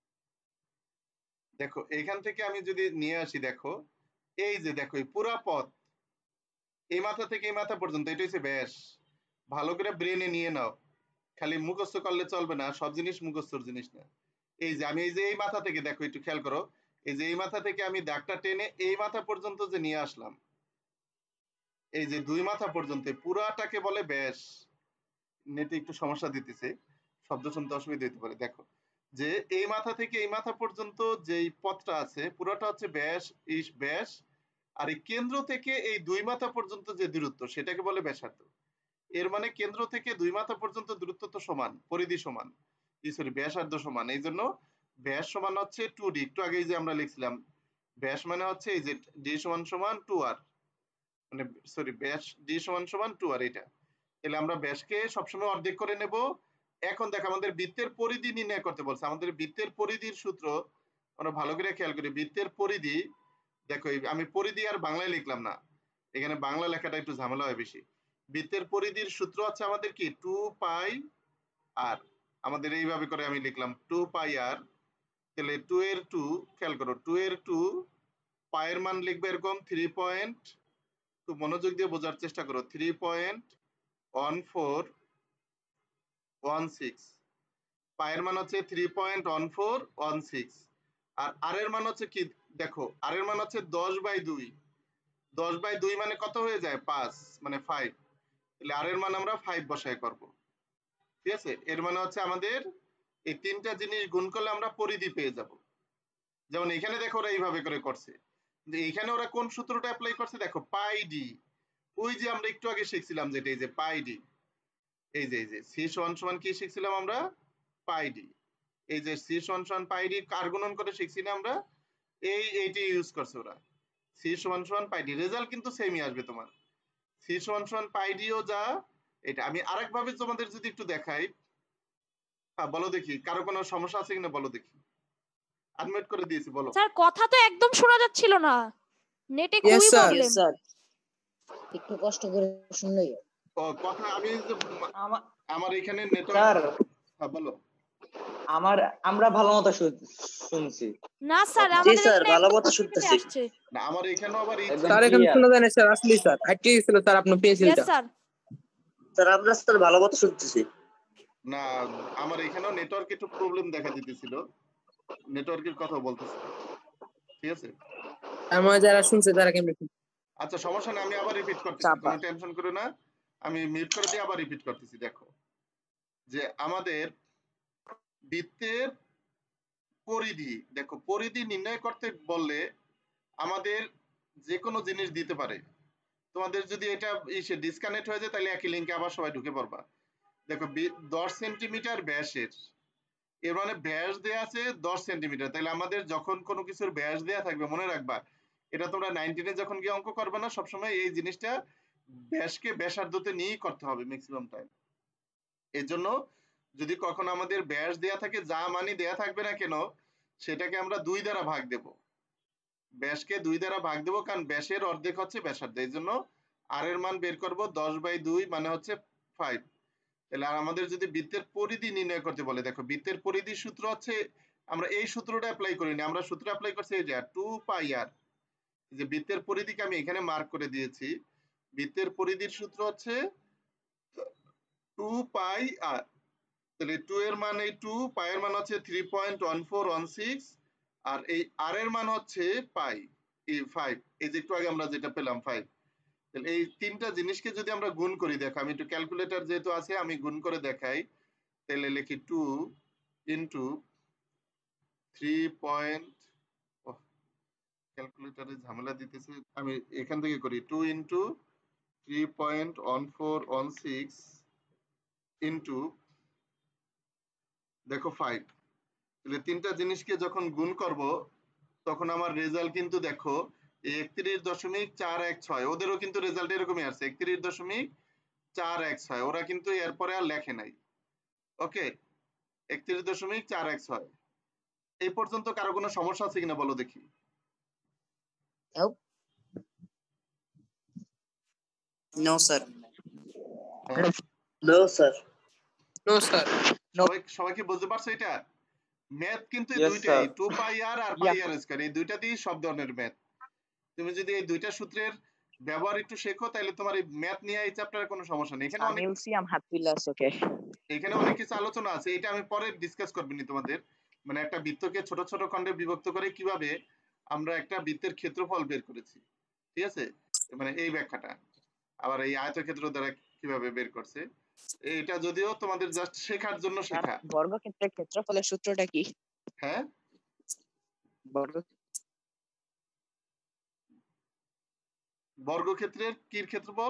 দেখো এখান থেকে আমি যদি নিয়ে আসি, দেখো এই যে দেখো এই পুরা পথ এই মাথা থেকে এই মাথা পর্যন্ত, এটা হচ্ছে ব্যাস। ভালো করে ব্রেনে নিয়ে নাও, খালি মুখস্থ করলে চলবে না, সব জিনিস মুখস্থর জিনিস না। এই যে আমি এই যে এই মাথা থেকে, দেখো একটু খেয়াল করো, এই যে এই মাথা থেকে আমি দাগটা টেনে এই মাথা পর্যন্ত যে নিয়ে আসলাম, এই যে দুই মাথা পর্যন্ত পুরাটাকে বলে ব্যাস। নেটে একটু সমস্যা দিতেছে, শব্দ শুনতে অসুবিধা হতে পারে। দেখো যে এই মাথা থেকে এই মাথা পর্যন্ত যেই পথটা আছে পুরাটা হচ্ছে ব্যাস, এই ব্যাস, আর এই কেন্দ্র থেকে এই দুই মাথা পর্যন্ত যে দূরত্ব সেটাকে বলে ব্যাসার্ধ। এর মানে কেন্দ্র থেকে দুই মাথা পর্যন্ত দূরত্ব তো সমান, পরিধি সমান, সরি ব্যাসার্ধ সমান, এই জন্য ব্যাস সমান হচ্ছে টু ডি। একটু আগেই যে আমরা লিখছিলাম ব্যাস মানে হচ্ছে এই যে ডি সমান সমান টু আর, মানে সরি ব্যাস ডি সমান সমান টু আর, এটা। তাহলে আমরা ব্যাসকে সবসময় অর্ধেক করে নেব। এখন দেখো আমাদের বৃত্তের পরিধি নির্ণয় করতে বলছে, আমাদের বৃত্তের পরিধির সূত্র আমরা ভালো করে খেয়াল করি। বৃত্তের পরিধি, দেখো আমি পরিধি আর বাংলায় লিখলাম না, এখানে বাংলা লেখাটা একটু ঝামেলা হয় বেশি। বৃত্তের পরিধির সূত্র হচ্ছে আমাদের কি টু পাই আর, আমাদের এইভাবে করে আমি লিখলাম টু পাই আর। তাহলে টু এর টু, খেয়াল করো টু এর টু, পায়ের মান লিখবে এরকম থ্রি পয়েন্ট, খুব মনোযোগ দিয়ে বোঝার চেষ্টা করো, three point one four one six, পায়ের মান হচ্ছে three point one four one six, আর আর এর মান হচ্ছে কি, দেখো আর এর মান হচ্ছে দশ বাই দুই, দশ বাই দুই মানে কত হয়ে যায়, পাঁচ, মানে ফাইভ। তাহলে আর এর মান আমরা ফাইভ বসায় করব, ঠিক আছে? এর মানে হচ্ছে আমাদের এই তিনটা জিনিস গুণ করলে আমরা পরিধি পেয়ে যাব। যেমন এখানে দেখো ওরা এইভাবে করে করছে, যে এখানে ওরা কোন সূত্রটা অ্যাপ্লাই করছে, দেখো পাই ডি, ওই যে আমরা একটু আগে শিখছিলাম যেটা, এই যে পাই ডি, এই যে এই যে সি সমান সমান কি শিখছিলাম আমরা, পাই ডি। এই যে সি সমান সমান পাই ডি কার গুণন করে শিখছি না আমরা, এই এইটি ইউজ করছে ওরা, সি সমান সমান পাই ডি। রেজাল্ট কিন্তু সেমই আসবে তোমার, সি সমান সমান পাই ডিও যা এটা। আমি আরেক ভাবে তোমাদের যদি একটু দেখাই, হ্যাঁ বলো দেখি, কারো কোনো সমস্যা আছে কিনা বলো দেখি, আনমিউট করে দিয়েছি, বলো। স্যার কথা তো একদম শোনা যাচ্ছিল না, নেটে Yes, খুবই sir. প্রবলেম। স্যার একটু কষ্ট করে শুনলেই হয়। ও কথা আমি যে আমার আমার এখানে স্যার নেটওয়ার্ক, হ্যাঁ বলো। আমার আমরা ভালো মতো শু- শুনছি না স্যার, কথা- জি আমাদের স্যার এখানে ভালো একদম মতো কেটে কেটে শুনতেছি। আসছে। না আমার এখানেও আবার এই একদম স্যার এখানে ক্লিয়ার। শোনা যায় না স্যার, আসলে স্যার আটকে গেছিল স্যার আপনার ইয়েস পেন্সিলটা। স্যার। স্যার আমরা স্যার ভালো মতো শুনতেছি। না আমার এখানেও নেটওয়ার্ক একটু প্রবলেম দেখা দিতেছিল, নেটওয়ার্কের কথা বলতেছি, ঠিক আছে? আমার যারা শুনছে তারা কেমন? আচ্ছা সমস্যা নেই, আমি আবার রিপিট করতেছি, চাপা। কোনো টেনশন করো না, আমি মিউট করে দিয়ে আবার রিপিট করতেছি। দেখো যে আমাদের বৃত্তের পরিধি, দেখো পরিধি নির্ণয় করতে বললে আমাদের যে কোনো জিনিস দিতে পারে, তোমাদের যদি এটা ইসে ডিসকানেক্ট হয়ে যায় তাহলে একই লিঙ্কে আবার সবাই ঢুকে পড়বা। দেখো দশ সেন্টিমিটার ব্যাসের, এর মানে ব্যাস দেয়া আছে দশ সেন্টিমিটার, তাহলে আমাদের যখন কোনো কিছুর ব্যাস দেয়া থাকবে মনে রাখবা, এটা তোমরা নাইনটিনে যখন গিয়ে অঙ্ক করবে না সবসময় এই জিনিসটা ব্যাসকে ব্যাসার্ধতে নিয়েই করতে হবে ম্যাক্সিমাম টাইম। এর জন্য যদি কখনো আমাদের ব্যাস দেয়া থাকে, যা মানই দেয়া থাকবে না কেন সেটাকে আমরা দুই দ্বারা ভাগ দেব, ব্যাসকে দুই দ্বারা ভাগ দেবো, কারণ ব্যাসের অর্ধেক হচ্ছে ব্যাসার্ধ। এই জন্য আর এর মান বের করব দশ বাই দুই মানে হচ্ছে ফাইভ। তাহলে আর আমাদের যদি বৃত্তের পরিধি নির্ণয় করতে বলে, দেখো বৃত্তের পরিধির সূত্র হচ্ছে, আমরা এই সূত্রটা অ্যাপ্লাই করিনি, আমরা সূত্র অ্যাপ্লাই করছি এই যে টু পাই আর। যে বৃত্তের পরিধিকে আমি এখানে মার্ক করে দিয়েছি, বৃত্তের পরিধির সূত্র হচ্ছে টু পাই আর। তাহলে টু এর মান এই টু, পাই এর মান হচ্ছে three point one four one six, আর এই আর এর মান হচ্ছে পাই এই ফাইভ, এই যে একটু আগে আমরা যেটা পেলাম ফাইভ। তাহলে এই তিনটা জিনিসকে যদি আমরা গুণ করি, দেখো আমি একটু ক্যালকুলেটর যেহেতু আছে আমি গুণ করে দেখাই, তাহলে লিখি টু ইন্টু থ্রি পয়েন্ট, ক্যালকুলেটরে ঝামেলা দিতেছে, আমি এখান থেকে করি two into three point one four one six into দেখো ফাইভ। তাহলে তিনটা জিনিসকে যখন গুণ করব তখন আমার রেজাল্ট কিন্তু দেখো একত্রিশ দশমিক চার এক ছয়, ওদেরও কিন্তু রেজাল্ট এরকমই আসছে একত্রিশ দশমিক চার এক ছয়, ওরা কিন্তু এরপরে আর লেখে নাই। ওকে, একত্রিশ দশমিক চার এক ছয়। এই পর্যন্ত কারো কোনো সমস্যা আছে কিনা বলো দেখি? No sir. No sir. No sir. সবাই সবাইকে বুঝতে পারছো এটা? ম্যাথ কিন্তু এই Yes, দুইটাই, sir. টু পাই আর আর পাই আর স্কয়ার, এই দুইটা দিয়ে সব ধরনের ম্যাথ। তুমি যদি এই দুইটা সূত্রের ব্যবহার একটু শেখো তাহলে তোমার এই ম্যাথ নিয়ে এই চ্যাপ্টারে কোনো সমস্যা নেই। এখানে অনেক সামিউলসিয়াম হাতবিলাস ওকে। এখানে অনেক কিছু আলোচনা আছে, এটা আমি পরে ডিসকাস করব নি তোমাদের। মানে একটা বৃত্তকে ছোট ছোট খণ্ডে বিভক্ত করে কিভাবে আমরা একটা বৃত্তের ক্ষেত্রফল বের করেছি, ঠিক আছে? মানে এই ব্যাখ্যাটা, আবার এই আয়তক্ষেত্র দ্বারা কিভাবে বের করছে, এটা যদিও তোমাদের জাস্ট শেখার জন্য শেখা। বর্গক্ষেত্রের ক্ষেত্রফলের সূত্রটা কি? হ্যাঁ, বর্গ বর্গক্ষেত্রের কি ক্ষেত্রফল?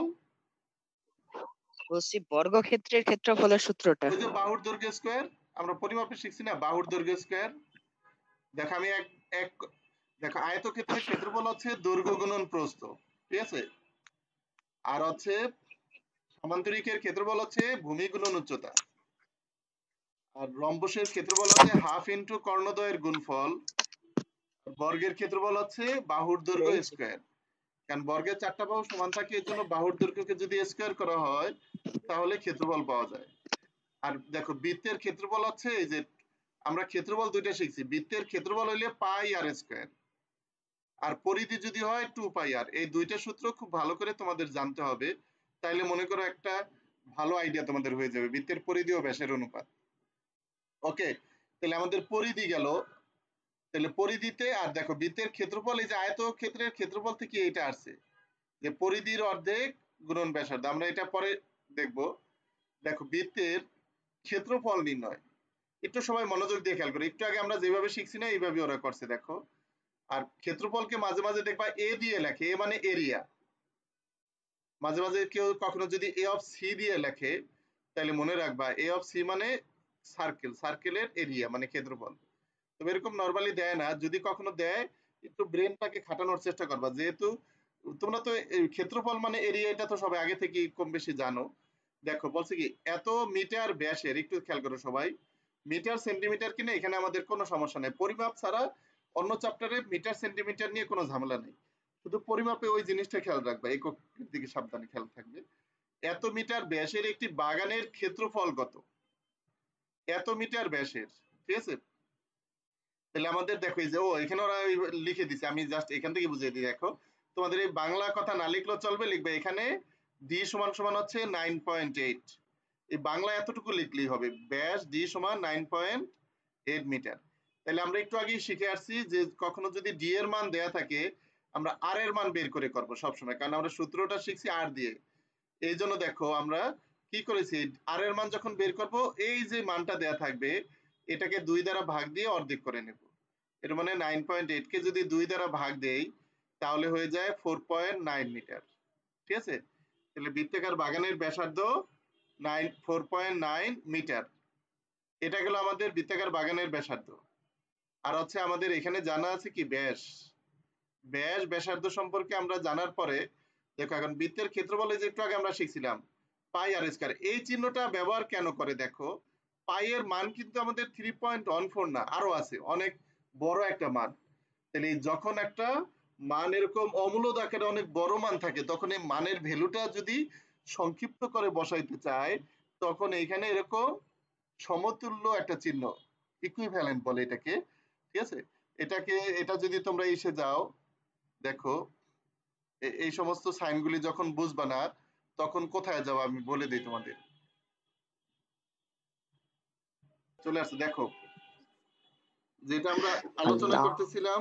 বলছি বর্গক্ষেত্রের ক্ষেত্রফলের সূত্রটা। ওই যে বাহুর দৈর্ঘ্য স্কয়ার, আমরা পরিমাপে শিখছি না, বাহুর দৈর্ঘ্য স্কয়ার। দেখো আমি এক এক দেখো আয়তক্ষেত্রের ক্ষেত্রফল হচ্ছে দৈর্ঘ্য গুণন প্রস্থ, ঠিক আছে? আর হচ্ছে সমান্তরিকের ক্ষেত্রফল হচ্ছে ভূমি গুণন উচ্চতা, আর রম্বসের ক্ষেত্রফল হচ্ছে হাফ ইনটু কর্ণদ্বয়ের গুণফল, বর্গের ক্ষেত্রফল হচ্ছে বাহুর দৈর্ঘ্য স্কয়ার। কারণ বর্গের চারটা বাহু সমান থাকে, এর জন্য বাহুর দৈর্ঘ্যকে যদি স্কয়ার করা হয় তাহলে ক্ষেত্রফল পাওয়া যায়। আর দেখো বৃত্তের ক্ষেত্রফল হচ্ছে এই যে, আমরা ক্ষেত্রফল দুইটা শিখছি, বৃত্তের ক্ষেত্রফল হইলে পাই আর স্কয়ার, আর পরিধি যদি হয় টু পাই আর। এই দুইটা সূত্র খুব ভালো করে তোমাদের জানতে হবে, তাইলে মনে করো একটা ভালো আইডিয়া তোমাদের হয়ে যাবে বৃত্তের পরিধি ও ব্যাসের অনুপাত। ওকে, তাহলে আমাদের পরিধি গেল, তাহলে পরিধিতে, আর দেখো বৃত্তের ক্ষেত্রফল, এই যে আয়তক্ষেত্রের ক্ষেত্রফল থেকে এটা আসছে যে পরিধির অর্ধেক গুণন ব্যাসার্ধ, আমরা এটা পরে দেখব। দেখো বৃত্তের ক্ষেত্রফল নির্ণয়, একটু সবাই মনোযোগ দিয়ে খেয়াল করো, একটু আগে আমরা যেভাবে শিখছি না এইভাবে ওরা করছে দেখো। আর ক্ষেত্রফলকে মাঝে মাঝে দেখবা এ দিয়ে লেখে, এ মানে এরিয়া, মাঝে মাঝে কেউ কখনো যদি এ অফ সি দিয়ে লেখে তাহলে মনে রাখবা এ অফ সি মানে সার্কেল, সার্কেলের এরিয়া মানে ক্ষেত্রফল। তবে এরকম নরমালি দেয় না, যদি কখনো দেয় একটু ব্রেনটাকে খাটানোর চেষ্টা করবা, যেহেতু তোমরা তো ক্ষেত্রফল মানে এরিয়া এটা তো সবাই আগে থেকে কম বেশি জানো। দেখো বলছে কি এত মিটার ব্যাসের, একটু খেয়াল করো সবাই, মিটার সেন্টিমিটার কিনা এখানে আমাদের কোনো সমস্যা নেই, পরিমাপ ছাড়া অন্য চ্যাপ্টারে মিটার সেন্টিমিটার নিয়ে কোনো ঝামেলা নেই, শুধু পরিমাপে ওই জিনিসটা খেয়াল রাখবা, একক দিকে সাবধানে খেয়াল থাকবে। এত মিটার ব্যাসের একটি বাগানের ক্ষেত্রফল কত? এত মিটার ব্যাসের, ঠিক আছে? তাহলে আমাদের দেখো এই যে, ও এখানে ওরা লিখে দিছে, আমি জাস্ট এখান থেকে বুঝিয়ে দিই। দেখো তোমাদের এই বাংলা কথা না লিখলেও চলবে, লিখবে এখানে ডি সমান সমান হচ্ছে নাইন পয়েন্ট এইট, এই বাংলা এতটুকু লিখলেই হবে, ব্যাস ডি সমান নাইন পয়েন্ট এইট মিটার। তাহলে আমরা একটু আগেই শিখে আসছি যে কখনো যদি ডি এর মান দেয়া থাকে আমরা আর এর মান বের করে করবো সবসময়, কারণ আমরা সূত্রটা শিখছি আর দিয়ে। এই জন্য দেখো আমরা কি করেছি, আর এর মান যখন বের করব এই যে মানটা দেয়া থাকবে এটাকে দুই দ্বারা ভাগ দিয়ে অর্ধেক করে নেব, এর মানে নাইন পয়েন্ট এইট কে যদি দুই দ্বারা ভাগ দেই তাহলে হয়ে যায় ফোর পয়েন্ট নাইন মিটার, ঠিক আছে? তাহলে বৃত্তাকার বাগানের ব্যাসার্ধ nine four point nine metre. এটা গেল আমাদের বৃত্তাকার বাগানের ব্যাসার্ধ। আর হচ্ছে আমাদের এখানে জানা আছে কি ব্যাস। ব্যাস ব্যাসার্ধ সম্পর্কে আমরা জানার পরে দেখো এখন বৃত্তের ক্ষেত্রফল যে একটু আগে আমরা শিখছিলাম পাই আর স্কয়ার, এই চিহ্নটা ব্যবহার কেন করে দেখো, পাই এর মান কিন্তু আমাদের থ্রি পয়েন্ট ওয়ান ফোর না, আরো আছে অনেক বড় একটা মান। তাহলে যখন একটা মান এরকম অমূলদ আকারে অনেক বড় মান থাকে তখন এই মানের ভ্যালুটা যদি সংক্ষিপ্ত করে বসাইতে চায় তখন এইখানে এরকম সমতুল্য একটা চিহ্ন ইকুইভ্যালেন্ট বলে এটাকে। ঠিক আছে? এটাকে এটা যদি তোমরা এসে যাও দেখো এই সমস্ত সাইনগুলি যখন বুঝবা না তখন কোথায় যাও আমি বলে দিই তোমাদের। চলে আসছে দেখো যেটা আমরা আলোচনা করতেছিলাম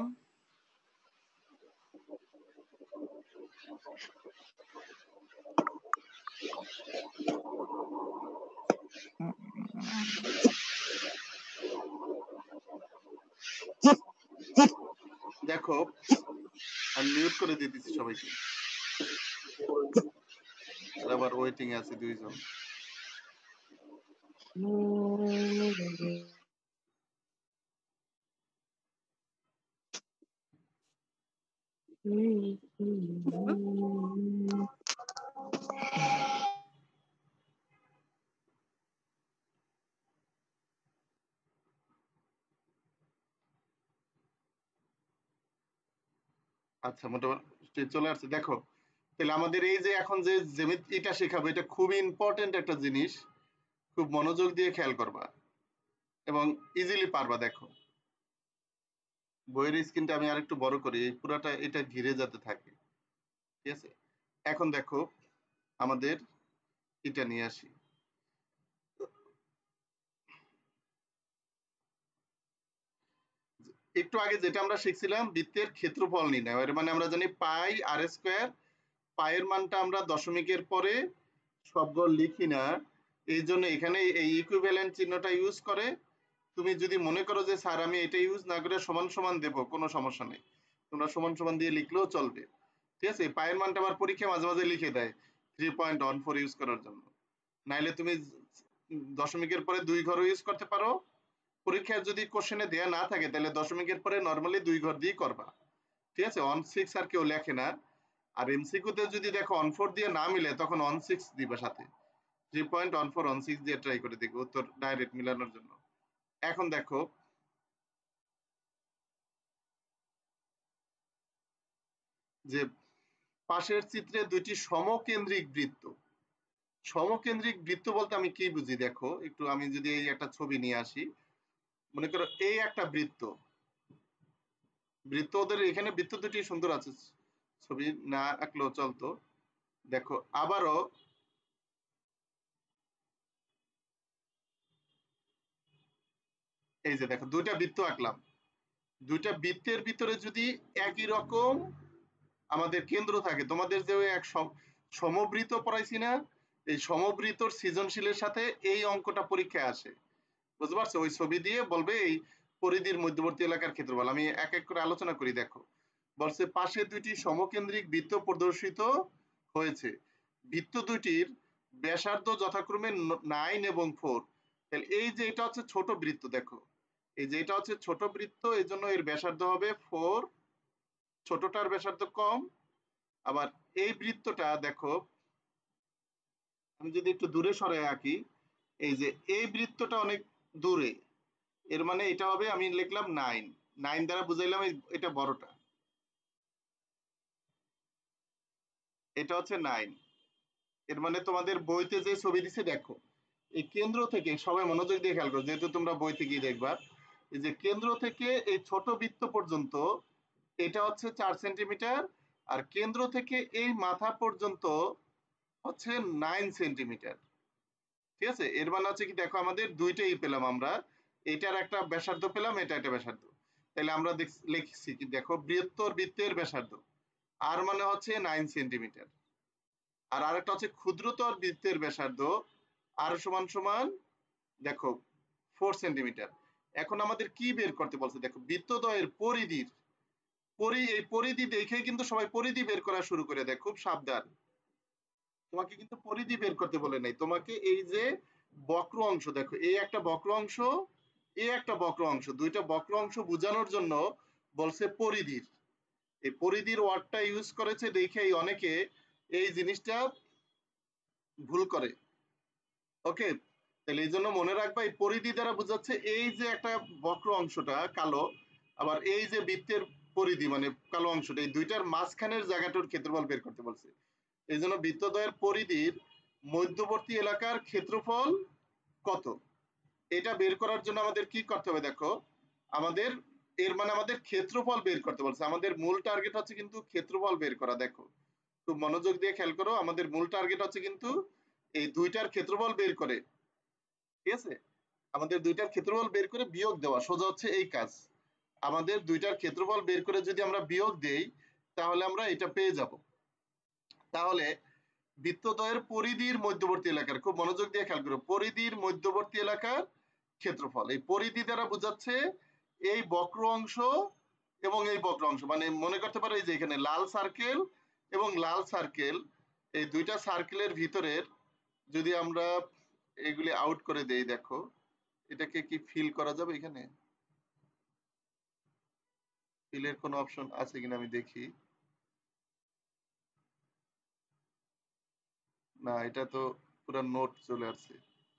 দেখো আমি মিউট করে দিয়ে দিচ্ছি সবাইকে, আবার ওয়েটিং আছে দুইজন। আচ্ছা মোটামুটি চলে আসছে দেখো। তাহলে আমাদের এই যে এখন যে জ্যামিতিটা শেখাবো এটা খুব ইম্পর্টেন্ট একটা জিনিস, খুব মনোযোগ দিয়ে খেয়াল করবা এবং ইজিলি পারবা। দেখো বইয়ের স্ক্রিনটা আমি আরেকটু বড় করি, এই পুরাটা এটা ঘিরে যাতে থাকে। ঠিক আছে? এখন দেখো আমাদের এটা নিয়ে আসি। একটু আগে যেটা আমরা শিখছিলাম বৃত্তের ক্ষেত্রফল নির্ণয়, এর মানে আমরা জানি পাই আর স্কয়ার। পায়ের মানটা আমরা দশমিকের পরে সবগুলো লিখি না, এই জন্য এখানে এই ইকুইভ্যালেন্ট চিহ্নটা ইউজ করে। তুমি যদি মনে করো যে স্যার আমি এটা ইউজ না করে সমান সমান দেব, কোনো সমস্যা নেই, তোমরা সমান সমান দিয়ে লিখলেও চলবে। ঠিক আছে? পায়ের মানটা আমার পরীক্ষায় মাঝে মাঝে লিখে দেয় three point one four use করার জন্য, নাইলে তুমি দশমিকের পরে দুই ঘর ইউজ করতে পারো। পরীক্ষায় যদি কোশ্চেনে দেয়া না থাকে তাহলে দশমিকের পরে নরমালি দুই ঘর দিয়ে করবা। ঠিক আছে? ওয়ান সিক্স আর কেউ লেখে না। আর এমসিকিউতে যদি দেখো ওয়ান ফোর দিয়ে না মিলে তখন ওয়ান সিক্স দিবা সাথে, three point one four one six দিয়ে ট্রাই করে দেখবো উত্তর ডাইরেক্ট মিলানোর জন্য। এখন দেখো যে পাশের চিত্রে দুইটি সমকেন্দ্রিক বৃত্ত। সমকেন্দ্রিক বৃত্ত বলতে আমি কি বুঝি দেখো একটু, আমি যদি এই একটা ছবি নিয়ে আসি, মনে করো এই একটা বৃত্ত, বৃত্ত ওদের এখানে বৃত্ত দুটি সুন্দর আছে, ছবি না আঁকলেও চলতো। দেখো আবারও এই যে দেখো দুইটা বৃত্ত আঁকলাম, দুইটা বৃত্তের ভিতরে যদি একই রকম আমাদের কেন্দ্র থাকে, তোমাদের যে এক সমবৃত্ত পড়াইছি না, এই সমবৃত্তর সৃজনশীলের সাথে এই অঙ্কটা পরীক্ষায় আসে, বুঝতে পারছো? ওই ছবি দিয়ে বলবে এই পরিধির মধ্যবর্তী এলাকার ক্ষেত্রফল। আমি এক এক করে আলোচনা করি। দেখো বলছে পাশে দুইটি সমকেন্দ্রিক বৃত্ত প্রদর্শিত হয়েছে, বৃত্ত দুইটির ব্যাসার্ধ যথাক্রমে নাইন এবং ফোর। তাহলে এই যে এটা হচ্ছে ছোট বৃত্ত, দেখো এই যে এটা হচ্ছে ছোট বৃত্ত, এই জন্য এর ব্যাসার্ধ হবে ফোর, ছোটটার ব্যাসার্ধ কম। আবার এই বৃত্তটা দেখো আমি যদি একটু দূরে সরে আঁকি, এই যে এই বৃত্তটা অনেক দূরে, এর মানে এটা হবে, আমি লিখলাম নাইন, নাইন দ্বারা বুঝাইলাম এটা বড়টা, এটা হচ্ছে নাইন। এর মানে তোমাদের বইতে যে ছবি দিছে দেখো এই কেন্দ্র থেকে, সবাই মনোযোগ দিয়ে খেয়াল করো যেহেতু তোমরা বই থেকে দেখবা, এই যে কেন্দ্র থেকে এই ছোট বৃত্ত পর্যন্ত এটা হচ্ছে চার সেন্টিমিটার, আর কেন্দ্র থেকে এই মাথা পর্যন্ত হচ্ছে নাইন সেন্টিমিটার। ঠিক আছে? এর মানে হচ্ছে কি দেখো আমাদের দুইটাই পেলাম আমরা, এটার একটা ব্যাসার্ধ পেলাম, এটা একটা ব্যাসার্ধ। তাহলে আমরা লিখছি কি দেখো বৃহত্তর বৃত্তের ব্যাসার্ধ আর মানে হচ্ছে নাইন সেন্টিমিটার, আর আরেকটা হচ্ছে ক্ষুদ্রতর বৃত্তের ব্যাসার্ধ আর সমান সমান দেখো ফোর সেন্টিমিটার। এখন আমাদের কি বের করতে বলছে দেখো বৃত্তদ্বয়ের পরিধির পরি এই পরিধি দেখে কিন্তু সবাই পরিধি বের করা শুরু করে দেয়, খুব সাবধান। তোমাকে কিন্তু পরিধি বের করতে বলে নাই, তোমাকে এই যে বক্র অংশ, দেখো এই একটা বক্র অংশ, এই একটা বক্র অংশ, দুইটা বক্র অংশ বোঝানোর জন্য বলছে পরিধির। এই পরিধির ওয়ার্ডটা ইউজ করেছে দেখেই অনেকে এই জিনিসটা ভুল করে। ওকে, তাহলে এই জন্য মনে রাখবা এই পরিধি দ্বারা বোঝাচ্ছে এই যে একটা বক্র অংশটা কালো, আবার এই যে বৃত্তের পরিধি মানে কালো অংশটা, এই দুইটার মাঝখানের জায়গাটার ক্ষেত্রফল বের করতে বলছে। এই জন্য বৃত্তদ্বয়ের পরিধির মধ্যবর্তী এলাকার ক্ষেত্রফল কত, এটা বের করার জন্য আমাদের কি করতে হবে, দেখো আমাদের এর মানে আমাদের ক্ষেত্রফল বের করতে বলছে। আমাদের মূল টার্গেট হচ্ছে কিন্তু ক্ষেত্রফল বের করা। দেখো খুব মনোযোগ দিয়ে খেয়াল করো, আমাদের মূল টার্গেট হচ্ছে কিন্তু এই দুইটার ক্ষেত্রফল বের করে, ঠিক আছে, আমাদের দুইটার ক্ষেত্রফল বের করে বিয়োগ দেওয়া, সোজা হচ্ছে এই কাজ। আমাদের দুইটার ক্ষেত্রফল বের করে যদি আমরা বিয়োগ দেই তাহলে আমরা এটা পেয়ে যাব। তাহলে বৃত্তদ্বয়ের পরিধির মধ্যবর্তী এলাকার, খুব মনোযোগ দিয়ে খেয়াল করো, পরিধির মধ্যবর্তী এলাকার ক্ষেত্রফল, এই পরিধি দ্বারা বোঝাচ্ছে এই বক্র অংশ এবং এই বক্র অংশ, মানে মনে করতে পারো এই যে এখানে লাল সার্কেল এবং লাল সার্কেল, এই দুইটা সার্কেলের ভিতরের যদি আমরা এগুলি আউট করে দেই, দেখো এটাকে কি ফিল করা যাবে, এখানে ফিলের কোনো অপশন আছে কিনা আমি দেখি, না এটা তো পুরো নোট চলে আসছে,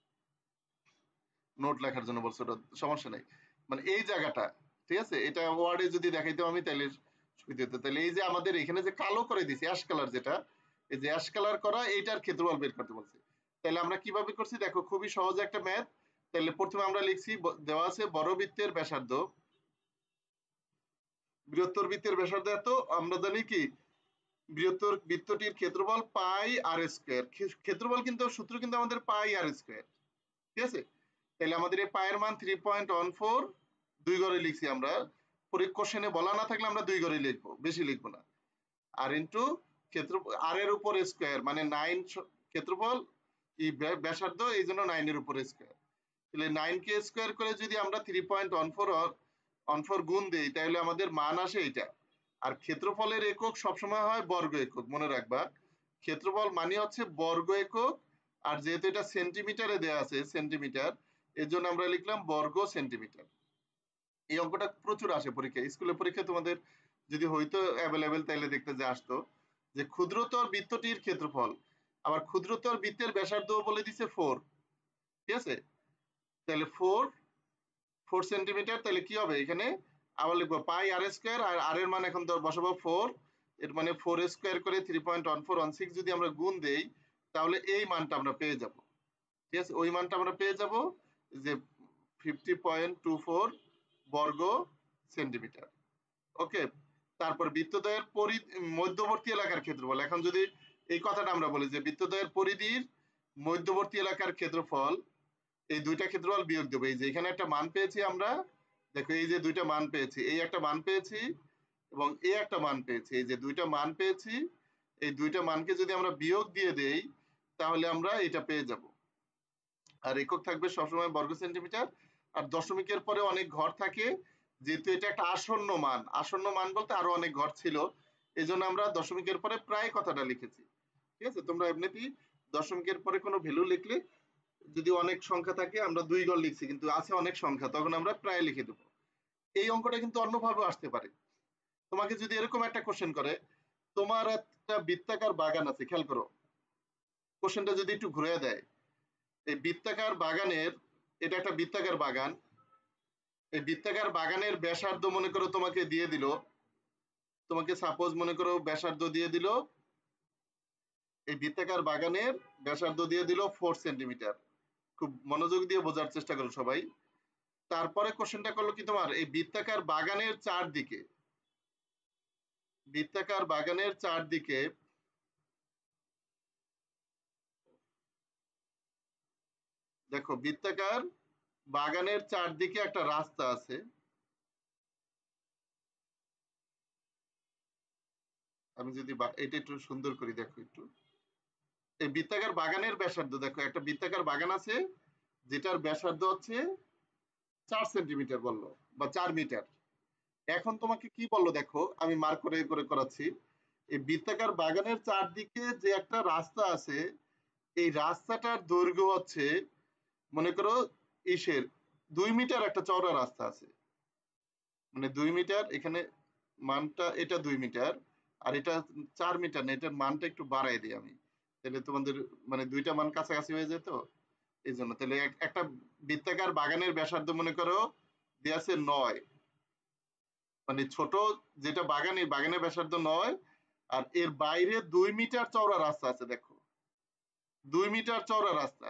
নোট লেখার জন্য বলছো, ওটা সমস্যা নাই, মানে এই জায়গাটা, ঠিক আছে, এটা ওয়ার্ডে যদি দেখাইতাম আমি তাহলে সুবিধা হতো। তাহলে এই যে আমাদের এখানে যে কালো করে দিছি অ্যাশ কালার, যেটা এই যে অ্যাশ কালার করা, এইটার ক্ষেত্রফল বের করতে বলছে। তাহলে আমরা কিভাবে করছি দেখো, খুবই সহজ একটা ম্যাথ। তাহলে প্রথমে আমরা লিখছি, দেওয়া আছে বড় বৃত্তের ব্যাসার্ধ, বৃহত্তর বৃত্তের ব্যাসার্ধ এত, আমরা জানি কি বৃহত্তর বৃত্তটির ক্ষেত্রফল পাই আর স্কয়ার, ক্ষেত্রফল কিন্তু সূত্র কিন্তু আমাদের পাই আর স্কয়ার, ঠিক আছে। তাহলে আমাদের এই পায়ের মান থ্রি পয়েন্ট ওয়ান ফোর, দুই ঘরে লিখছি আমরা, কোশ্চেনে বলা না থাকলে আমরা দুই ঘরে লিখবো, বেশি লিখবো না। আর ইন্টু ক্ষেত্র আর এর উপর স্কয়ার, মানে নাইন ক্ষেত্রফল এই ব্যাসার্ধ, এই জন্য নাইনের উপর স্কয়ার। তাহলে নাইন কে স্কয়ার করে যদি আমরা three point one four one four গুণ দেই তাহলে আমাদের মান আসে এটা। আর ক্ষেত্রফলের একক সবসময় হয় বর্গ একক, মনে রাখবা ক্ষেত্রফল মানে হচ্ছে বর্গ একক, আর যেহেতু এটা সেন্টিমিটারে দেয়া আছে সেন্টিমিটার, এর জন্য আমরা লিখলাম বর্গ সেন্টিমিটার। এই অঙ্কটা প্রচুর আসে পরীক্ষায়, স্কুলে পরীক্ষা তোমাদের যদি হইতো অ্যাভেলেবেল তাহলে দেখতে যে আসতো, যে ক্ষুদ্রতর বৃত্তটির ক্ষেত্রফল, আবার ক্ষুদ্রতর বৃত্তের ব্যাসার্ধ বলে দিছে ফোর, ঠিক আছে, তাহলে ফোর ফোর সেন্টিমিটার, তাহলে কি হবে এখানে আবার লিখবো পাই আর স্কয়ার, আর আর এর মান এখন তো বসাবো ফোর, এর মানে ফোর স্কয়ার করে three point one four one six যদি আমরা গুণ দেই তাহলে এই মানটা আমরা পেয়ে যাব, ঠিক আছে, ওই মানটা আমরা পেয়ে যাব যে ফিফটি পয়েন্ট টু ফোর বর্গ সেন্টিমিটার। ওকে, তারপর বৃত্তদ্বয়ের পরিধি মধ্যবর্তী এলাকার ক্ষেত্রফল, এখন যদি এই কথাটা আমরা বলি যে বৃত্তদ্বয়ের পরিধির মধ্যবর্তী এলাকার ক্ষেত্রফল, এই দুইটা ক্ষেত্রফল বিয়োগ দেবো, এই যে এখানে একটা মান পেয়েছি আমরা, দেখো এই যে দুইটা মান পেয়েছি, এই একটা মান পেয়েছি এবং এই একটা মান পেয়েছি, এই যে দুইটা মান পেয়েছি, এই দুইটা মানকে যদি আমরা বিয়োগ দিয়ে দেই তাহলে আমরা এটা পেয়ে যাব। আর একক থাকবে সবসময় বর্গ সেন্টিমিটার, আর দশমিকের পরে অনেক ঘর থাকে, যেহেতু এটা একটা আসন্ন মান, আসন্ন মান বলতে আরো অনেক ঘর ছিল, এই জন্য আমরা দশমিকের পরে প্রায় কথাটা লিখেছি, ঠিক আছে। তোমরা এমনিতেই দশমিকের পরে কোনো ভ্যালু লিখলে যদি অনেক সংখ্যা থাকে, আমরা দুই ঘর লিখছি কিন্তু আছে অনেক সংখ্যা, তখন আমরা প্রায় লিখে দেবো। এই অঙ্কটা কিন্তু অন্যভাবে আসতে পারে, তোমাকে যদি এরকম একটা কোশ্চেন করে, তোমার একটা বৃত্তাকার বাগান আছে, খেয়াল করো কোশ্চেনটা যদি একটু ঘুরে দেয়, এই বৃত্তাকার বাগানের, এটা একটা বৃত্তাকার বাগান, এই বৃত্তাকার বাগানের ব্যাসার্ধ মনে করো তোমাকে দিয়ে দিল, তোমাকে সাপোজ মনে করো ব্যাসার্ধ দিয়ে দিল, এই বৃত্তাকার বাগানের ব্যাসার্ধ দিয়ে দিল ফোর সেন্টিমিটার, খুব মনোযোগ দিয়ে বোঝার চেষ্টা করো সবাই। তারপরে কোশ্চেনটা করলো কি তোমার এই বৃত্তাকার বাগানের চারদিকে, বৃত্তাকার বাগানের চারদিকে দেখো বৃত্তাকার বাগানের চারদিকে একটা রাস্তা আছে, আমি যদি এটা একটু সুন্দর করি, দেখো একটু এই বৃত্তাকার বাগানের ব্যাসার্ধ, দেখো একটা বৃত্তাকার বাগান আছে যেটার ব্যাসার্ধ হচ্ছে চার সেন্টিমিটার বললো বা চার মিটার। এখন তোমাকে কি বললো দেখো, আমি মার্ক করে করে করাচ্ছি, এই বৃত্তাকার বাগানের চারদিকে যে একটা রাস্তা আছে, এই রাস্তাটার দৈর্ঘ্য হচ্ছে মনে করো ইসের দুই মিটার একটা চওড়া রাস্তা আছে, মানে দুই মিটার, এখানে মানটা এটা দুই মিটার আর এটা চার মিটার না, এটার মানটা একটু বাড়াই দিই আমি, তাহলে তোমাদের মানে দুইটা মান কাছাকাছি হয়ে যেত, এই জন্য। তাহলে এক- একটা বৃত্তাকার বাগানের ব্যাসার্ধ মনে করো দেয়া আছে নয়, মানে ছোট যেটা বাগান, এই বাগানের ব্যাসার্ধ নয়, আর এর বাইরে দুই মিটার চওড়া রাস্তা আছে, দেখো দুই মিটার চওড়া রাস্তা।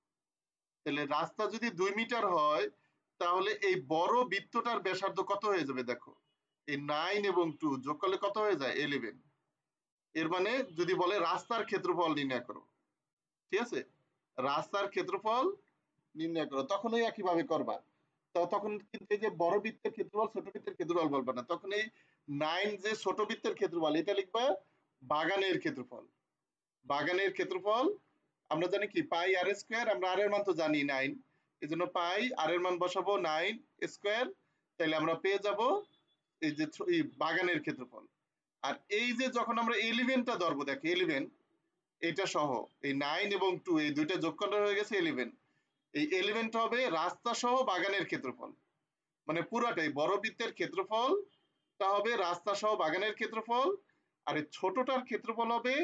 তাহলে রাস্তা যদি দুই মিটার হয় তাহলে এই বড় বৃত্তটার ব্যাসার্ধ কত হয়ে যাবে দেখো, এই নাইন এবং টু যোগ করলে কত হয়ে যায় ইলেভেন। এর মানে যদি বলে রাস্তার ক্ষেত্রফল নির্ণয় করো, ঠিক আছে, রাস্তার ক্ষেত্রফল নির্ণয় করো, তখন ওই একইভাবে করবা। তো তখন কিন্তু এই যে বড় বৃত্তের ক্ষেত্রফল ছোট বৃত্তের ক্ষেত্রফল বলবা না, তখন এই নাইন যে ছোট বৃত্তের ক্ষেত্রফল এটা লিখবা বাগানের ক্ষেত্রফল। বাগানের ক্ষেত্রফল আমরা জানি কি পাই আর স্কোয়ার, আমরা আর এর মান তো জানি নাইন, এই জন্য পাই আর এর মান বসাবো নাইন স্কোয়ার, তাহলে আমরা পেয়ে যাব এই যে ছ- এই বাগানের ক্ষেত্রফল। আর এই যে যখন আমরা ইলেভেনটা ধরবো, দেখো ইলেভেন এটা সহ এই নাইন এবং টু এই দুইটা যোগ করলে হয়ে গেছে ইলেভেন, এই ইলেভেনটা হবে রাস্তা সহ বাগানের ক্ষেত্রফল, মানে পুরাটাই বড় বৃত্তের ক্ষেত্রফল তা হবে রাস্তা সহ বাগানের ক্ষেত্রফল, আর এই ছোটটার ক্ষেত্রফল হবে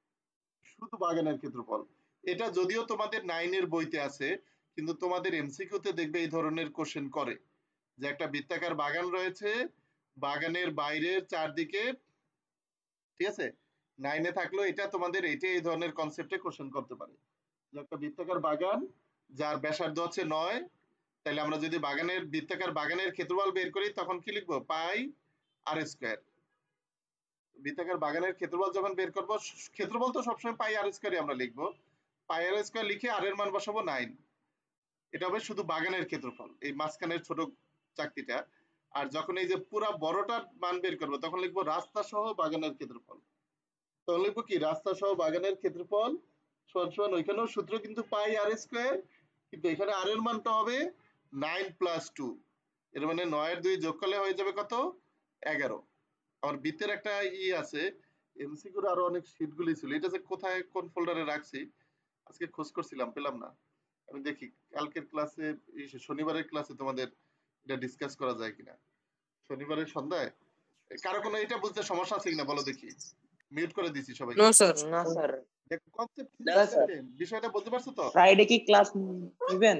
শুধু বাগানের ক্ষেত্রফল। এটা যদিও তোমাদের নাইনের বইতে আছে, কিন্তু তোমাদের এমসিকিউতে দেখবে এই ধরনের কোশ্চেন করে যে একটা বৃত্তাকার বাগান রয়েছে, বাগানের বাইরের চারদিকে, ঠিক আছে, নাইনে থাকলো এটা তোমাদের এইটা এই ধরনের কনসেপ্টে কোশ্চেন করতে পারে যে একটা বৃত্তাকার বাগান যার ব্যাসার্ধ হচ্ছে নয়, তাহলে আমরা যদি বাগানের বৃত্তাকার বাগানের ক্ষেত্রফল বের করি তখন কি লিখবো পাই আর স্কোয়ার। বৃত্তাকার বাগানের ক্ষেত্রফল যখন বের করবো, ক্ষেত্রফল তো সবসময় পাই আর স্কোয়ারই আমরা লিখবো, পাই আর স্কোয়ার লিখে আর এর মান বসাবো নাইন, এটা হবে শুধু বাগানের ক্ষেত্রফল এই মাঝখানের ছোট চাকতিটা। আর যখন এই যে পুরা বড়টার মান বের করবো তখন লিখবো রাস্তা সহ বাগানের ক্ষেত্রফল, তখন লিখবো কি রাস্তা সহ বাগানের ক্ষেত্রফল সমান সমান ওইখানেও সূত্র কিন্তু পাই আর স্কোয়ার, কিন্তু এখানে আর এর মানটা হবে নাইন প্লাস টু, এর মানে নয়ের দুই যোগ করলে হয়ে যাবে কত এগারো। আমার বৃত্তের একটা ই আছে, এমসিকিউর আরো অনেক শীটগুলি ছিল, এটা যে কোথায় কোন ফোল্ডারে রাখছি আজকে খোঁজ করছিলাম পেলাম না, আমি দেখি কালকের ক্লাসে শনিবারের ক্লাসে তোমাদের এটা ডিসকাস করা যায় কিনা, শনিবারের সন্ধ্যায়। কারো কোনো এটা বুঝতে সমস্যা আছে কিনা বলো দেখি, মিউট করে দিছি সবাই। No sir. না স্যার, দেখো কনসেপ্ট না স্যার, বিষয়টা বলতে পারছো তো? ফ্রাইডে কি ক্লাস নেবেন?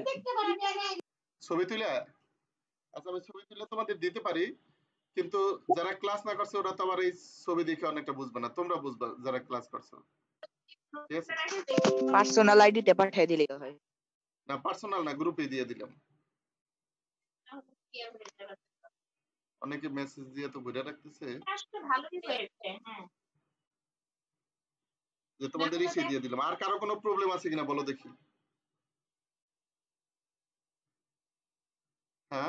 ছবি তুলে, আচ্ছা আমি ছবি তুলে তোমাদের দিতে পারি, কিন্তু যারা ক্লাস না করছে ওরা তো আবার এই ছবি দেখে অনেকটা বুঝবে না, তোমরা বুঝবা যারা ক্লাস করছো, ঠিক আছে? পার্সোনাল আইডিতে পাঠিয়ে দিলেই হয়। না পার্সোনাল না, গ্রুপে দিয়ে দিলাম, অনেকে মেসেজ দিয়ে তো বুঝে রাখতেছে যে তোমাদের ইসে দিয়ে দিলাম। আর কারো কোনো প্রবলেম আছে কিনা বলো দেখি। হ্যাঁ,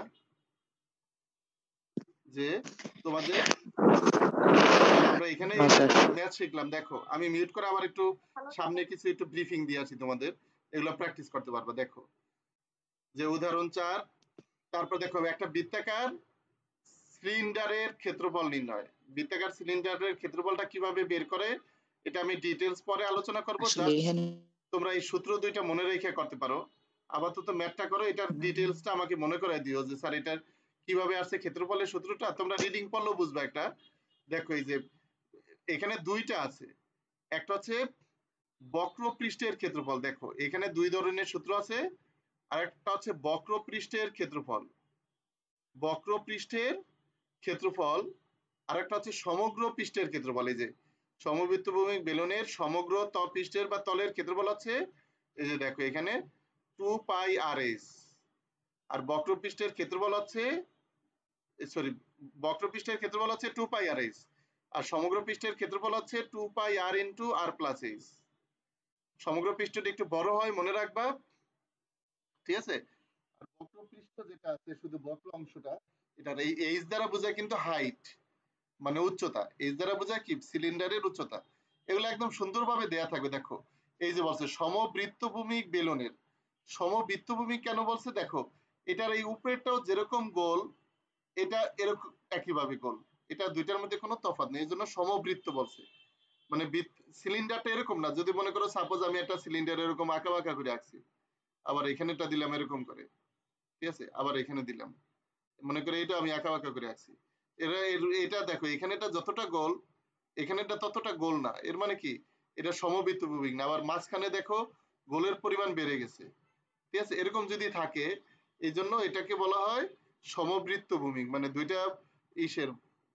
যে তোমাদের আমরা এখানে ম্যাথ শিখলাম, দেখো আমি মিউট করে আবার একটু সামনে কিছু একটু ব্রিফিং দিয়ে আছি তোমাদের, এগুলো প্র্যাকটিস করতে পারবে। দেখো যে উদাহরণ চার, তারপর দেখো একটা বৃত্তাকার সিলিন্ডারের ক্ষেত্রফল নির্ণয়, বৃত্তাকার সিলিন্ডারের ক্ষেত্রফলটা কিভাবে বের করে এটা আমি ডিটেলস পরে আলোচনা করব, আসলে জাস্ট এখানে তোমরা এই সূত্র দুইটা মনে রেখে করতে পারো। আপাতত ম্যাথটা করো, এটার ডিটেলসটা আমাকে মনে করে দিও যে স্যার এটার কিভাবে আসছে ক্ষেত্রফলের সূত্রটা, তোমরা রিডিং পড়লেও বুঝবে একটা। দেখো এই যে এখানে দুইটা আছে, একটা হচ্ছে বক্রপৃষ্ঠের ক্ষেত্রফল, দেখো এখানে দুই ধরনের সূত্র আছে, আর একটা হচ্ছে বক্রপৃষ্ঠের ক্ষেত্রফল, বক্রপৃষ্ঠের ক্ষেত্রফল, আর একটা হচ্ছে সমগ্র পৃষ্ঠের ক্ষেত্রফল। এই যে সমবৃত্তভূমি বেলনের সমগ্র পৃষ্ঠের বা তলের ক্ষেত্রফল হচ্ছে এই যে দেখো এখানে টু পাই আর এস, আর বক্রপৃষ্ঠের ক্ষেত্রফল হচ্ছে সরি বক্রপৃষ্ঠের ক্ষেত্রফল হচ্ছে টু পাই আর এস, আর সমগ্র পৃষ্ঠের ক্ষেত্রফল হচ্ছে two pi r into r plus h. সমগ্র পৃষ্ঠটা একটু বড় হয় মনে রাখবা, ঠিক আছে? আর বক্রপৃষ্ঠ যেটা আছে শুধু বক্র অংশটা, এটার এই এইচ দ্বারা বোঝায় কিন্তু হাইট, মানে উচ্চতা, এইচ দ্বারা বোঝায় কি সিলিন্ডারের উচ্চতা। এগুলো একদম সুন্দরভাবে দেয়া থাকবে। দেখো এই যে বলছে সমবৃত্তভূমিক বেলনের, সমবৃত্তভূমিক কেন বলছে দেখো, এটার এই উপরেরটাও যেরকম গোল এটা এরকম একইভাবে গোল, এটা দুইটার মধ্যে কোনো তফাৎ নেই, এই জন্য সমবৃত্ত বলছে। মানে সিলিন্ডারটা এরকম না, যদি মনে করো সাপোজ আমি একটা সিলিন্ডার এরকম আঁকা বাঁকা করে আঁকছি, আবার এখানেটা দিলাম এরকম করে, ঠিক আছে, আবার এখানে দিলাম, মনে করে এটা আমি আঁকা বাঁকা করে আঁকছি, এরা এটা দেখো এখানেটা যতটা গোল এখানেটা ততটা গোল না, এর মানে কি এটা সমবৃত্ত ভূমিক না। আবার মাঝখানে দেখো গোলের পরিমাণ বেড়ে গেছে, ঠিক আছে, এরকম যদি থাকে এই জন্য এটাকে বলা হয় সমবৃত্ত ভূমিক। মানে দুইটা ইসের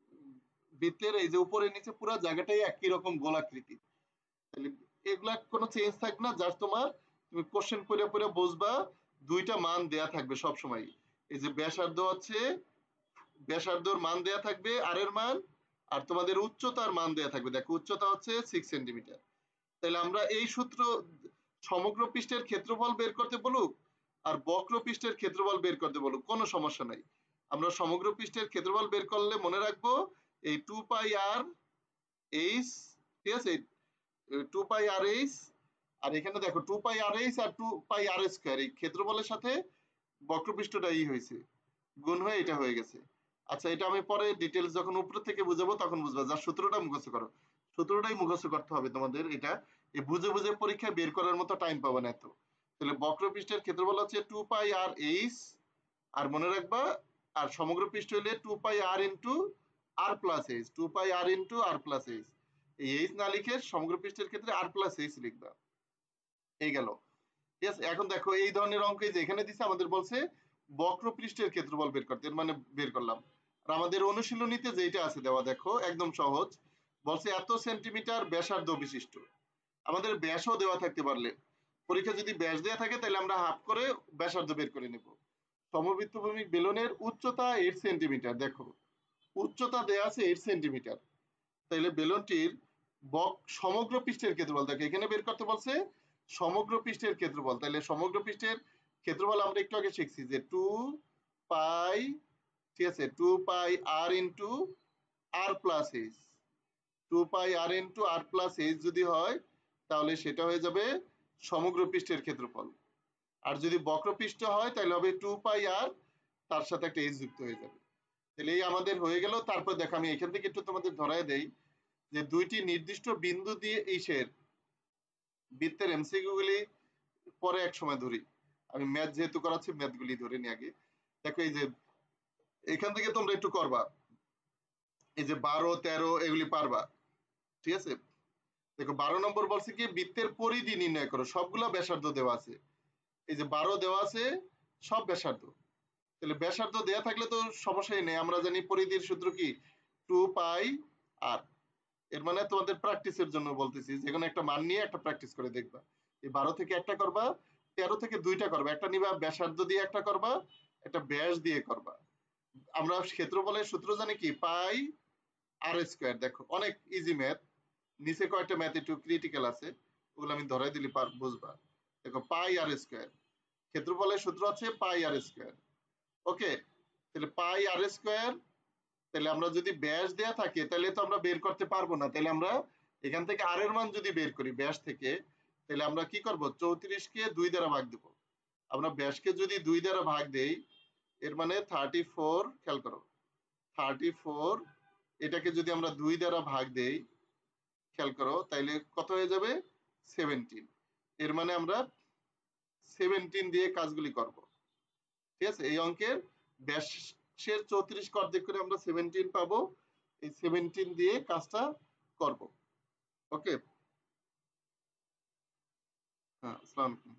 বৃত্তের এই যে উপরে নিচে পুরো জায়গাটাই একই রকম গোলাকৃতি, তাহলে এগুলা কোনো চেঞ্জ থাকবে না, জাস্ট তোমার তুমি কোশ্চেন পড়ে পড়ে বুঝবা দুইটা মান দেয়া থাকবে সব সময়। এই যে ব্যাসার্ধ আছে, ব্যাসার্ধর মান দেয়া থাকবে আর এর মান, আর তোমাদের উচ্চতার মান দেয়া থাকবে। দেখো উচ্চতা হচ্ছে সিক্স সেন্টিমিটার। তাহলে আমরা এই সূত্র সমগ্র পৃষ্ঠের ক্ষেত্রফল বের করতে বলুক আর বক্র পৃষ্ঠের ক্ষেত্রফল বের করতে বলুক, কোনো সমস্যা নাই। আমরা সমগ্র পৃষ্ঠের ক্ষেত্রফল বের করলে মনে রাখবো এই টু পাই আর এইচ, ঠিক আছে, টু পাই আর এইচ, আর এখানে দেখো টু পাই আর এইচ আর টু পাই আর স্কোয়ার, এই ক্ষেত্রফলের সাথে বক্রপৃষ্ঠটা ই হয়েছে, গুণ হয়ে এটা হয়ে গেছে। আচ্ছা, এটা আমি পরে ডিটেলস যখন উপর থেকে বুঝাবো তখন বুঝবা, যার সূত্রটা মুখস্থ করো, সূত্রটাই মুখস্থ করতে হবে তোমাদের। এটা এই বুঝে বুঝে পরীক্ষায় বের করার মতো টাইম পাবে না এত। তাহলে বক্রপৃষ্ঠের ক্ষেত্রফল হচ্ছে টু পাই আর এইচ, আর মনে রাখবা আর সমগ্র পৃষ্ঠ হলে two pi r into r plus h, two pi r into r plus h, এই এইচ না লিখে সমগ্র পৃষ্ঠের ক্ষেত্রে আর প্লাস এইচ লিখবা, এই গেল। ঠিক আছে, এখন দেখো এই ধরনের অঙ্ক যে এখানে দিচ্ছে আমাদের বলছে বক্রপৃষ্ঠের ক্ষেত্রফল বের করতে, মানে বের করলাম। আর আমাদের অনুশীলনীতে যেটা আছে দেওয়া দেখো একদম সহজ, বলছে এত সেন্টিমিটার ব্যাসার্ধ বিশিষ্ট। আমাদের ব্যাসও দেওয়া থাকতে পারলে, পরীক্ষা যদি ব্যাস দেওয়া থাকে তাহলে আমরা হাফ করে ব্যাসার্ধ বের করে নেব। সমবৃত্ত ভূমিক বেলনের উচ্চতা এইট সেন্টিমিটার, দেখো উচ্চতা দেওয়া আছে এইট সেন্টিমিটার, তাহলে বেলনটির বক সমগ্র পৃষ্ঠের ক্ষেত্রফল দেখো এখানে বের করতে বলছে সমগ্র পৃষ্ঠের ক্ষেত্রফল। তাহলে সমগ্র পৃষ্ঠের ক্ষেত্রফল আমরা একটু আগে শিখছি যে টু পাই, ঠিক আছে, two pi r into r plus h, two pi r into r plus h যদি হয় তাহলে সেটা হয়ে যাবে সমগ্র পৃষ্ঠের ক্ষেত্রফল। আর যদি বক্রপৃষ্ঠ হয় তাহলে হবে টু পাই আর তার সাথে একটা এইচ যুক্ত হয়ে যাবে। তাহলে এই আমাদের হয়ে গেল। তারপর দেখো আমি এখান থেকে একটু তোমাদের ধরায় দেই যে দুইটি নির্দিষ্ট বিন্দু দিয়ে ইসের বৃত্তের এমসিকিউ গুলি পরে এক সময় ধরি, আমি ম্যাথ যেহেতু করাচ্ছি ম্যাথ গুলি ধরে নি আগে। দেখো এই যে এখান থেকে তোমরা একটু করবা, এই যে বারো তেরো এগুলি পারবা, ঠিক আছে। দেখো বারো নম্বর বলছে কি বৃত্তের পরিধি নির্ণয় করো, সবগুলা ব্যাসার্ধ দেওয়া আছে, এই যে বারো দেওয়া আছে সব ব্যাসার্ধ। তাহলে ব্যাসার্ধ দেওয়া থাকলে তো সমস্যাই নেই, আমরা জানি পরিধির সূত্র কি টু পাই আর। এর মানে তোমাদের প্র্যাকটিসের জন্য বলতেছি, যে কোনো একটা মান নিয়ে একটা প্র্যাকটিস করে দেখবা। এই বারো থেকে একটা করবা, তেরো থেকে দুইটা করবা, একটা নিবা ব্যাসার্ধ দিয়ে একটা করবা, একটা ব্যাস দিয়ে করবা। আমরা ক্ষেত্রফলের সূত্র জানি কি পাই আর স্কোয়ার, দেখো অনেক ইজি ম্যাথ, নিচে কয়েকটা ম্যাথ একটু ক্রিটিক্যাল আছে, ওগুলো আমি ধরাই দিলি পার বুঝবা। দেখো পাই আর স্কোয়ার, ক্ষেত্রফলের সূত্র আছে পাই আর স্কোয়ার, ওকে। তাহলে পাই আর স্কোয়ার, তাহলে আমরা যদি ব্যাস দেয়া থাকে তাহলে তো আমরা বের করতে পারবো না, তাহলে আমরা এখান থেকে আর এর মান যদি বের করি ব্যাস থেকে, তাহলে আমরা কি করব চৌত্রিশ কে দুই দ্বারা ভাগ দেব। আমরা ব্যাসকে যদি দুই দ্বারা ভাগ দেই এর মানে থার্টি ফোর, খেয়াল করো থার্টি ফোর, এটাকে যদি আমরা দুই দ্বারা ভাগ দেই খেয়াল করো তাইলে কত হয়ে যাবে সেভেন্টিন। এর মানে আমরা সেভেন্টিন দিয়ে কাজগুলি করব, ঠিক আছে। এই অঙ্কের ব্যাসের চৌত্রিশ কে অর্ধেক করে আমরা সেভেন্টিন পাবো, এই সেভেন্টিন দিয়ে কাজটা করব, ওকে। হ্যাঁ আসসালামু আলাইকুম।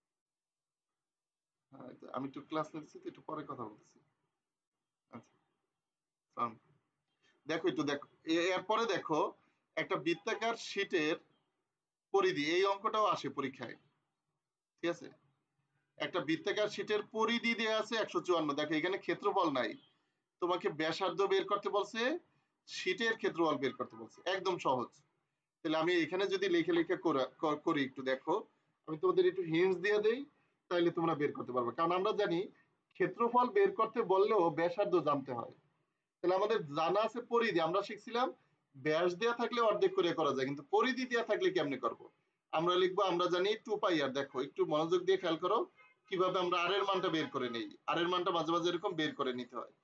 হ্যাঁ আমি একটু ক্লাস নিচ্ছি তো একটু পরে কথা বলতেছি। আচ্ছা আসসালামু আলাইকুম। দেখো একটু দেখো এরপরে দেখো একটা বৃত্তাকার শীটের পরিধি, এই অঙ্কটাও আসে পরীক্ষায়, ঠিক আছে। একটা বৃত্তাকার শীটের পরিধি দেওয়া আছে একশো চুয়ান্ন, দেখো এখানে ক্ষেত্রফল নাই, তোমাকে ব্যাসার্ধ বের করতে বলছে, শীটের ক্ষেত্রফল বের করতে বলছে, একদম সহজ। তাহলে আমি এখানে যদি লিখে লিখে করি একটু দেখো, আমি তোমাদের একটু হিন্টস দিয়ে দেই তাহলে তোমরা বের করতে পারবে। কারণ আমরা জানি ক্ষেত্রফল বের করতে বললেও ব্যাসার্ধ জানতে হয়। তাহলে আমাদের জানা আছে পরিধি, আমরা শিখছিলাম ব্যাস দেওয়া থাকলে অর্ধেক করে করা যায়, কিন্তু পরিধি দেওয়া থাকলে কেমনে করব? আমরা লিখবো, আমরা জানি টু পাই আর, দেখো একটু মনোযোগ দিয়ে খেয়াল করো কিভাবে আমরা আর এর মানটা বের করে নেই, আর এর মানটা মাঝে মাঝে এরকম বের করে নিতে হয়।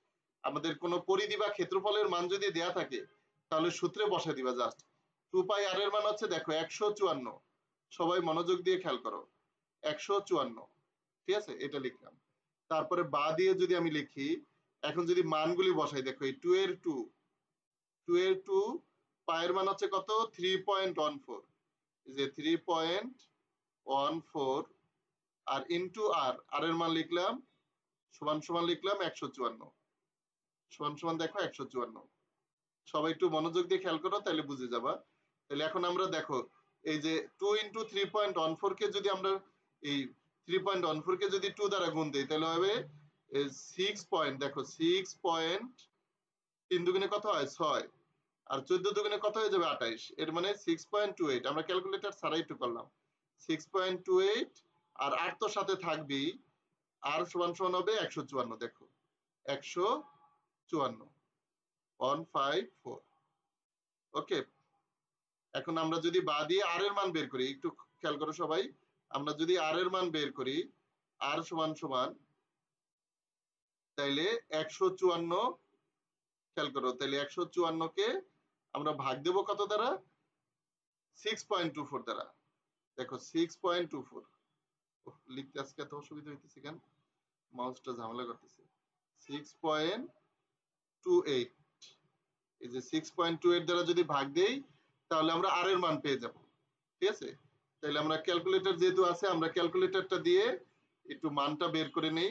আমাদের কোনো পরিধি বা ক্ষেত্রফলের মান যদি দেয়া থাকে তাহলে সূত্রে বসায় দিবা জাস্ট টু পাই আর এর মান হচ্ছে দেখো একশো চুয়ান্ন, সবাই মনোযোগ দিয়ে খেয়াল করো, একশো চুয়ান্ন, ঠিক আছে, এটা লিখলাম। তারপরে বা দিয়ে যদি আমি লিখি, এখন যদি মানগুলি বসাই, দেখো এই টু এর টু, টু এর টু পায়ের মান হচ্ছে কত, থ্রি পয়েন্ট ওয়ান ফোর, যে থ্রি পয়েন্ট ওয়ান ফোর, আর ইন্টু আর, আর এর মান লিখলাম সমান সমান লিখলাম একশো চুয়ান্ন, সমান সমান দেখো একশো চুয়ান্ন। সবাই একটু মনোযোগ দিয়ে খেয়াল করো, তাহলে বুঝে যাবা। তাহলে এখন আমরা দেখো এই যে two into three point one four কে যদি আমরা এই থ্রি পয়েন্ট ওয়ান ফোর কে যদি টু দ্বারা গুণ দিই তাহলে হবে সিক্স পয়েন্ট, দেখো সিক্স পয়েন্ট, তিন দুগুণে কত হয় ছয়, আর চোদ্দ দুগুণে কত হয়ে যাবে আঠাইশ, এর মানে সিক্স পয়েন্ট টু এইট, আমরা ক্যালকুলেটর ছাড়াই একটু করলাম, সিক্স পয়েন্ট টু এইট, আর আট তো সাথে থাকবেই, আর সমান সমান হবে একশো চুয়ান্ন, দেখো একশো চুয়ান্ন, ওয়ান ফাইভ ফোর। ওকে, এখন আমরা যদি বা দিয়ে আর এর মান বের করি, একটু খেয়াল করো সবাই, আমরা যদি আর এর মান বের করি, আর সমান সমান তাইলে একশো চুয়ান্ন, খেয়াল করো, তাইলে একশো চুয়ান্ন কে আমরা ভাগ দেব কত দ্বারা, সিক্স পয়েন্ট টু ফোর দ্বারা, দেখো সিক্স পয়েন্ট টু ফোর, লিখতে আজকে এত অসুবিধা হইতেছে কেন, মাউসটা ঝামেলা করতেছে, সিক্স পয়েন্ট টু এইট, এই যে সিক্স পয়েন্ট টু এইট দ্বারা যদি ভাগ দেই তাহলে আমরা আর এর মান পেয়ে যাব, ঠিক আছে। তাহলে আমরা ক্যালকুলেটর যেহেতু আছে, আমরা ক্যালকুলেটরটা দিয়ে একটু মানটা বের করে নেই।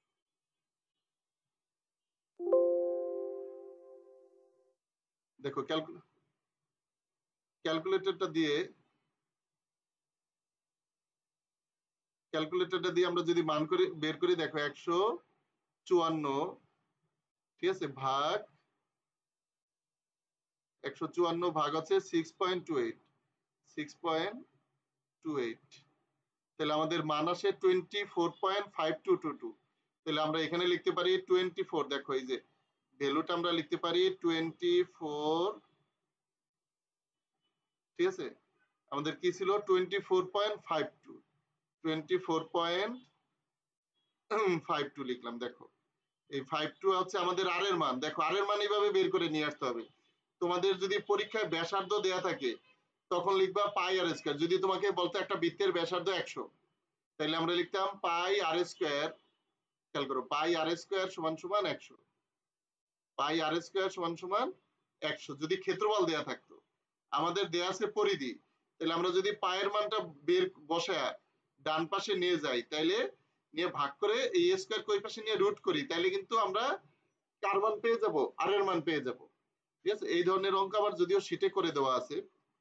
দেখো ক্যালকুলেটরটা দিয়ে ক্যালকুলেটরটা দিয়ে আমরা যদি মান করে বের করি, দেখো একশো চুয়ান্ন, ঠিক আছে, ভাগ একশো চুয়ান্ন ভাগ হচ্ছে six point two eight, six point two eight, তাহলে আমাদের মান আসে twenty four point five two two two. তাহলে আমরা এখানে লিখতে পারি টোয়েন্টি ফোর, দেখো এই যে ভ্যালুটা আমরা লিখতে পারি টোয়েন্টি ফোর, ঠিক আছে, আমাদের কি ছিল twenty four point five two, twenty four point five two লিখলাম। দেখো এই ফাইভ টু হচ্ছে আমাদের আর এর মান, দেখো আর এর মান এইভাবে বের করে নিয়ে আসতে হবে। তোমাদের যদি পরীক্ষায় ব্যাসার্ধ দেয়া থাকে তখন লিখবা পাই আর স্কয়ার, যদি তোমাকে বলতো একটা বৃত্তের ব্যাসার্ধ একশো, তাহলে আমরা লিখতাম পাই আর স্কয়ার, খেয়াল করো, পাই আর স্কয়ার সমান সমান একশো, পাই আর স্কয়ার সমান সমান একশো যদি ক্ষেত্রফল দেয়া থাকতো। আমাদের দেয়া আছে পরিধি, তাহলে আমরা যদি পায়ের মানটা বের বসায়া ডান পাশে নিয়ে যাই, তাইলে নিয়ে ভাগ করে এই স্কয়ার কই পাশে নিয়ে রুট করি, তাইলে কিন্তু আমরা কার মান পেয়ে যাব, আর এর মান পেয়ে যাব, ঠিক আছে। এই ধরনের অঙ্ক আবার যদিও শীটে করে দেওয়া আছে,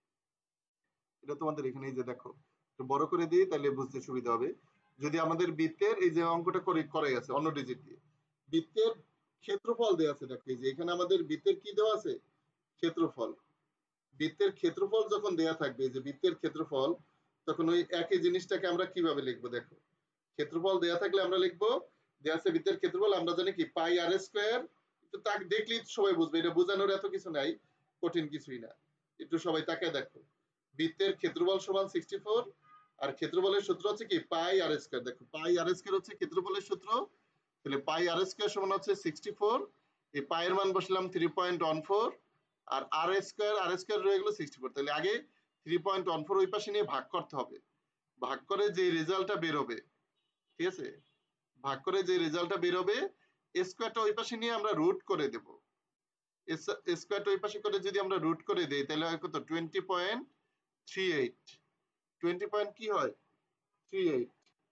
এটা তোমাদের এখানে এই যে দেখো একটু বড় করে দিই তাহলে বুঝতে সুবিধা হবে। যদি আমাদের বৃত্তের এই যে অঙ্কটা করে করাই আছে অন্য ডিজিট দিয়ে, বৃত্তের ক্ষেত্রফল দেওয়া আছে, দেখো এই যে এখানে আমাদের বৃত্তের কি দেওয়া আছে, ক্ষেত্রফল। বৃত্তের ক্ষেত্রফল যখন দেয়া থাকবে, যে বৃত্তের ক্ষেত্রফল, তখন ওই একই জিনিসটাকে আমরা কিভাবে লিখবো, দেখো ক্ষেত্রফল দেয়া থাকলে আমরা লিখবো, দেয়া আছে বৃত্তের ক্ষেত্রফল, আমরা জানি কি পাই আর স্কয়ার, একটু তাক দেখলেই সবাই বুঝবে, এটা বোঝানোর এত কিছু নাই, কঠিন কিছুই না, একটু সবাই তাকায় দেখো, বৃত্তের ক্ষেত্রফল সমান সিক্সটি ফোর, আর ক্ষেত্রফলের সূত্র হচ্ছে কি পাই আর স্কয়ার, দেখো পাই আর স্কয়ার হচ্ছে ক্ষেত্রফলের সূত্র, তাহলে পাই আর স্কয়ার সমান হচ্ছে সিক্সটি ফোর, এই পায়ের মান বসলাম থ্রি পয়েন্ট ওয়ান ফোর, আর আর স্কয়ার আর স্কয়ার রয়ে গেল সিক্সটি ফোর, তাহলে আগে থ্রি পয়েন্ট ওয়ান ফোর ওই পাশে নিয়ে ভাগ করতে হবে, ভাগ করে যে রেজাল্টটা বের হবে, ঠিক আছে, ভাগ করে যে রেজাল্টটা বের হবে স্কয়ারটা ওই পাশে নিয়ে আমরা রুট করে দেব, স্কয়ারটা ওই পাশে করে যদি আমরা রুট করে দেই তাহলে হয় কত twenty point three eight, twenty point কি হয় থ্রি এইট,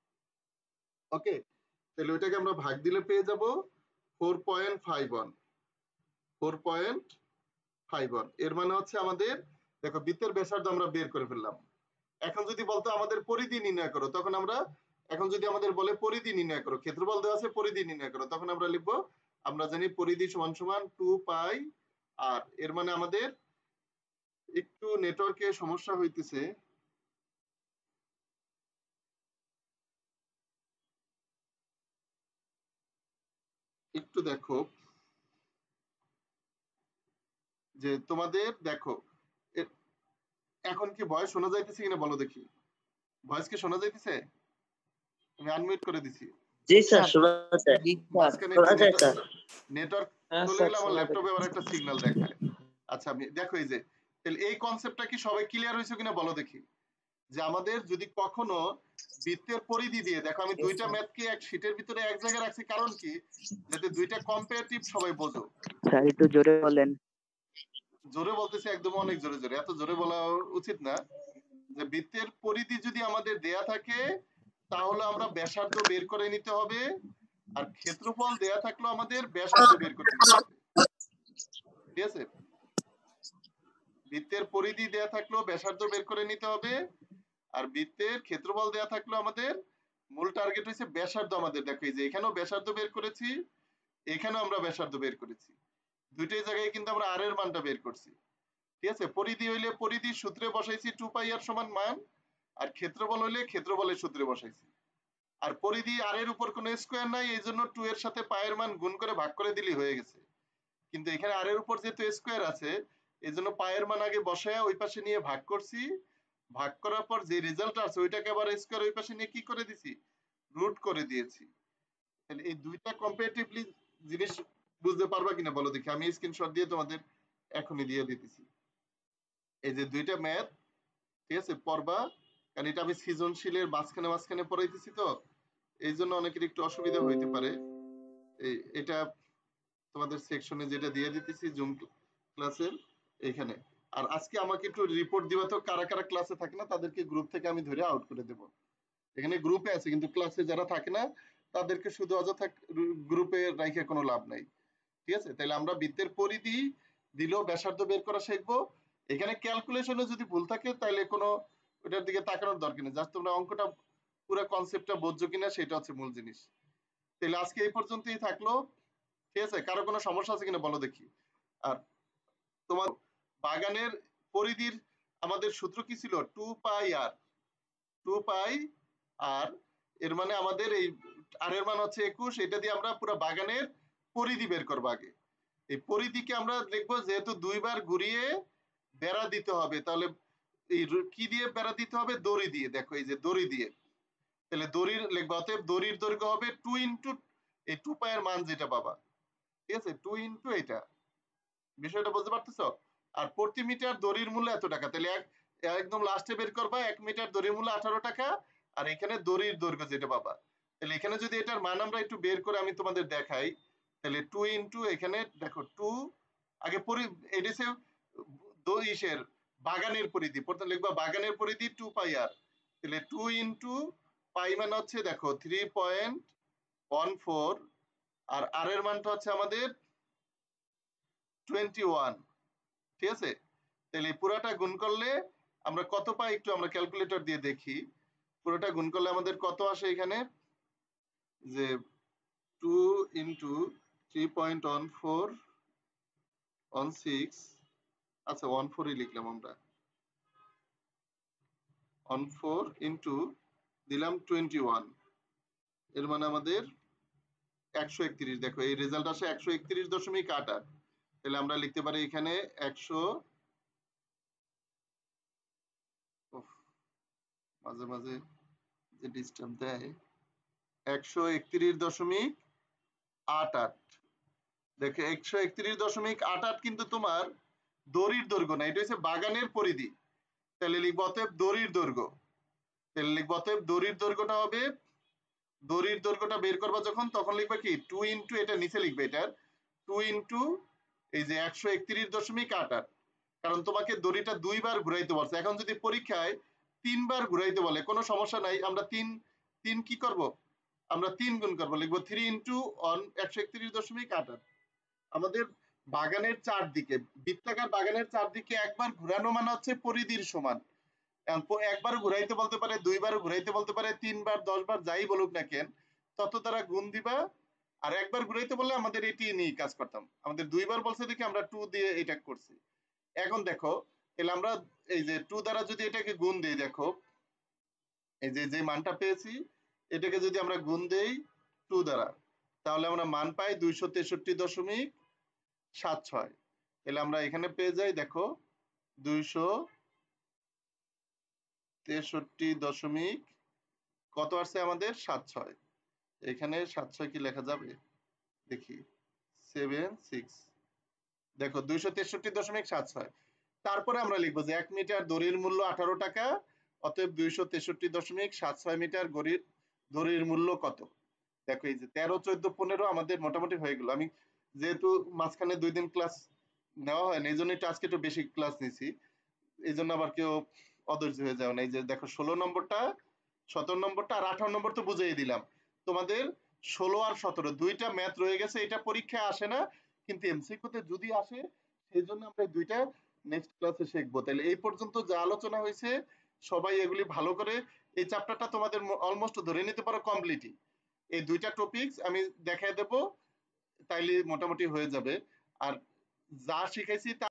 ওকে। তাহলে ওইটাকে আমরা ভাগ দিলে পেয়ে যাব four point five one, four point five one, এর মানে হচ্ছে আমাদের দেখো বৃত্তের ব্যাসার্ধ আমরা বের করে ফেললাম। এখন যদি বলতো আমাদের পরিধি নির্ণয় করো, তখন আমরা, এখন যদি আমাদের বলে পরিধি নির্ণয় করো, ক্ষেত্রফল দেওয়া আছে পরিধি নির্ণয় করো, তখন আমরা লিখবো, আমরা জানি পরিধি সমান সমান টু পাই আর, এর মানে আমাদের একটু নেটওয়ার্কে সমস্যা হইতেছে, একটু দেখো, যে তোমাদের দেখো এখন কি ভয়েস শোনা যাইতেছে কিনা বলো দেখি, ভয়েস কি শোনা যাইতেছে, আমি আনমিউট করে দিছি, জি স্যার শোনা যায়, জি স্যার মাঝখানে শোনা যায় স্যার। নেটওয়ার্ক হ্যাঁ চলে স্যার গেলে আমার শোনা ল্যাপটপে আবার যাচ্ছে। একটা সিগন্যাল দেখায়। আচ্ছা আমি দেখো এই যে তাহলে এই কনসেপ্টটা কি সবাই ক্লিয়ার হয়েছে কিনা বলো দেখি, যে আমাদের যদি কখনো বৃত্তের পরিধি দিয়ে, দেখো আমি Yes, দুইটা sir. ম্যাথকে এক শীটের ভিতরে এক জায়গায় রাখছি, কারণ কি যাতে দুইটা কম্পারেটিভ সবাই বোঝো। স্যার একটু জোরে বলেন। জোরে বলতেছি একদম অনেক জোরে জোরে, এত জোরে বলা উচিত না। যে বৃত্তের পরিধি যদি আমাদের দেয়া থাকে তাহলে আমরা ব্যাসার্ধ বের করে নিতে হবে, আর ক্ষেত্রফল দেয়া থাকলেও আমাদের ব্যাসার্ধ বের করে নিতে হবে। ঠিক আছে, বৃত্তের পরিধি দেয়া থাকলেও ব্যাসার্ধ বের করে নিতে হবে, আর বৃত্তের ক্ষেত্রফল দেয়া থাকলেও আমাদের মূল টার্গেট হচ্ছে ব্যাসার্ধ। আমাদের দেখো এই যে এখানেও ব্যাসার্ধ বের করেছি, এখানেও আমরা ব্যাসার্ধ বের করেছি, দুইটাই জায়গায় কিন্তু আমরা আর এর মানটা বের করছি। ঠিক আছে, পরিধি হইলে পরিধির সূত্রে বসাইছি টু পাই আর সমান মান, আর ক্ষেত্রফল হইলে ক্ষেত্রফলের সূত্রে বসাইছি। আর পরিধি আর এর উপর কোনো স্কোয়ার নাই, এই জন্য টু এর সাথে পায়ের মান গুণ করে ভাগ করে দিলেই হয়ে গেছে। কিন্তু এখানে আর এর উপর যেহেতু স্কোয়ার আছে এই জন্য পায়ের মান আগে বসায় ওই পাশে নিয়ে ভাগ করছি, ভাগ করার পর যে রেজাল্ট আছে ওইটাকে আবার স্কোয়ার ওই পাশে নিয়ে কি করে দিছি, রুট করে দিয়েছি। তাহলে এই দুইটা কম্পারেটিভলি জিনিস বুঝতে পারবা কিনা বলো দেখি, আমি স্ক্রিনশট দিয়ে তোমাদের এখনই দিয়ে দিতেছি। এই যে দুইটা ম্যাথ, ঠিক আছে পড়বা, কারণ এটা আমি সৃজনশীলের মাঝখানে মাঝখানে পড়াইতেছি, তো এই জন্য অনেকের একটু অসুবিধা হইতে পারে। এই এটা তোমাদের সেকশনে যেটা দিয়ে দিতেছি জুম ক্লাসের এইখানে। আর আজকে আমাকে একটু রিপোর্ট দিবা তো কারা কারা ক্লাসে থাকে না, তাদেরকে গ্রুপ থেকে আমি ধরে আউট করে দেব। এখানে গ্রুপে আছে কিন্তু ক্লাসে যারা থাকে না তাদেরকে শুধু অযথা গ্রুপে রাখে কোনো লাভ নাই। ঠিক আছে, তাহলে আমরা বৃত্তের পরিধি দিলেও ব্যাসার্ধ বের করা শিখবো। এখানে ক্যালকুলেশনে যদি ভুল থাকে তাহলে কোনো ওটার দিকে তাকানোর দরকার নেই, জাস্ট তোমরা অঙ্কটা পুরো কনসেপ্টটা বুঝছো কিনা সেটা হচ্ছে মূল জিনিস। তাহলে আজকে এই পর্যন্তই থাকলো। ঠিক আছে, কারো কোনো সমস্যা আছে কিনা বলো দেখি। আর তোমার বাগানের পরিধির আমাদের সূত্র কি ছিল, টু পাই আর, টু পাই আর এর মানে আমাদের এই আর এর মান হচ্ছে একুশ, এটা দিয়ে আমরা পুরো বাগানের পরিধি বের করবো। আগে এই পরিধিকে আমরা দেখবো যেহেতু দুইবার ঘুরিয়ে বেড়া দিতে হবে, তাহলে এই কি দিয়ে বেড়া দিতে হবে, দড়ি দিয়ে। দেখো এই যে দড়ি দিয়ে, তাহলে দড়ির লিখবো, অতএব দড়ির দৈর্ঘ্য হবে টু ইন্টু এই টু পায়ের মান যেটা পাবা, ঠিক আছে টু ইন্টু এটা, বিষয়টা বুঝতে পারতেছো। আর প্রতি মিটার দড়ির মূল্য এত টাকা, তাহলে এক একদম লাস্টে বের করবা এক মিটার দড়ির মূল্য আঠারো টাকা, আর এখানে দড়ির দৈর্ঘ্য যেটা পাবা। তাহলে এখানে যদি এটার মান আমরা একটু বের করে আমি তোমাদের দেখাই, তাহলে টু ইন্টু এখানে দেখো টু, আগে পরি এটা ইসের বাগানের পরিধি, প্রথমে লিখবা বাগানের পরিধি টু পাই আর, তাহলে টু ইন্টু পাই মানে হচ্ছে দেখো থ্রি পয়েন্ট ওয়ান ফোর, আর আর এর মানটা হচ্ছে আমাদের টোয়েন্টি ওয়ান। ঠিক আছে, তাহলে পুরোটা গুণ করলে আমরা কত পাই, একটু আমরা ক্যালকুলেটর দিয়ে দেখি, পুরোটা গুণ করলে আমাদের কত আসে এখানে, যে two into three point one four one six, আচ্ছা ওয়ান ফোরই লিখলাম আমরা, ওয়ান ফোর ইন্টু দিলাম টোয়েন্টি ওয়ান, এর মানে আমাদের একশো একত্রিশ। দেখো এই রেজাল্ট আসে একশো একত্রিশ দশমিক আট আট, তাহলে আমরা লিখতে পারি এখানে একশো, মাঝে মাঝে যে ডিস্টার্ব দেয়, একশো একত্রিশ দশমিক আট আট। দেখো একশো একত্রিশ দশমিক আট আট কিন্তু তোমার দড়ির দৈর্ঘ্য না, এটা হচ্ছে বাগানের পরিধি। তাহলে লিখবো অতএব দড়ির দৈর্ঘ্য, তাহলে লিখবো অতএব দড়ির দৈর্ঘ্যটা হবে, দড়ির দৈর্ঘ্যটা বের করবা যখন তখন লিখবা কি টু ইন্টু এটা নিচে লিখবে এটার টু ইন্টু এই যে একশো একত্রিশ দশমিক আট আট, কারণ তোমাকে দড়িটা দুইবার ঘুরাইতে বলছে। এখন যদি পরীক্ষায় তিনবার ঘুরাইতে বলে কোনো সমস্যা নাই, আমরা তিন তিন কি করব, আমরা তিন গুণ করবো, লিখবো থ্রি ইন্টু অন একশো একত্রিশ দশমিক আট আট। আমাদের বাগানের চারদিকে, বৃত্তাকার বাগানের চারদিকে একবার ঘুরানো মানে হচ্ছে পরিধির সমান। একবার ঘুরাইতে বলতে পারে, দুইবার ঘুরাইতে বলতে পারে, তিনবার দশ বার যাই বলুক না কেন, তত দ্বারা গুণ দিবা। আর একবার ঘুরাইতে বললে আমাদের এটি নিয়ে কাজ করতাম, আমাদের দুইবার বলছে দেখি আমরা টু দিয়ে এটা করছি। এখন দেখো তাহলে আমরা এই যে টু দ্বারা যদি এটাকে গুণ দিই, দেখো এই যে যে মানটা পেয়েছি এটাকে যদি আমরা গুণ দেই টু দ্বারা, তাহলে আমরা মান পাই দুইশো তেষট্টি দশমিক সাত ছয়। তাহলে আমরা এখানে পেয়ে যাই দেখো দুইশো তেষট্টি দশমিক কত আসছে আমাদের সাত ছয়, এখানে সাত ছয় কি লেখা যাবে দেখি, সেভেন সিক্স দেখো দুইশো তেষট্টি দশমিক সাত ছয়। তারপরে আমরা লিখবো যে এক মিটার দড়ির মূল্য আঠারো টাকা, অতএব দুইশো তেষট্টি দশমিক সাত ছয় মিটার গড়ির দড়ির মূল্য কত। দেখো এই যে তেরো চোদ্দ পনেরো আমাদের মোটামুটি হয়ে গেল। আমি যেহেতু মাঝখানে দুই দিন ক্লাস নেওয়া হয় না, এই জন্য একটু আজকে একটু বেশি ক্লাস নিছি, এই জন্য আবার কেউ অধৈর্য হয়ে যাও না। এই যে দেখো ষোলো নম্বরটা, সতেরো নম্বরটা আর আঠারো নম্বর তো বুঝিয়ে দিলাম। তোমাদের ষোলো আর সতেরো দুইটা ম্যাথ রয়ে গেছে, এটা পরীক্ষায় আসে না, কিন্তু এমসিকিউতে যদি আসে, সেই জন্য আমরা এই দুইটা নেক্সট ক্লাসে শিখবো। তাহলে এই পর্যন্ত যা আলোচনা হয়েছে সবাই এগুলি ভালো করে, এই চ্যাপ্টারটা তোমাদের অলমোস্ট ধরে নিতে পারো কমপ্লিটই। এই দুইটা টপিকস আমি দেখাই দেব, তাইলে মোটামুটি হয়ে যাবে। আর যা শিখাইছি তা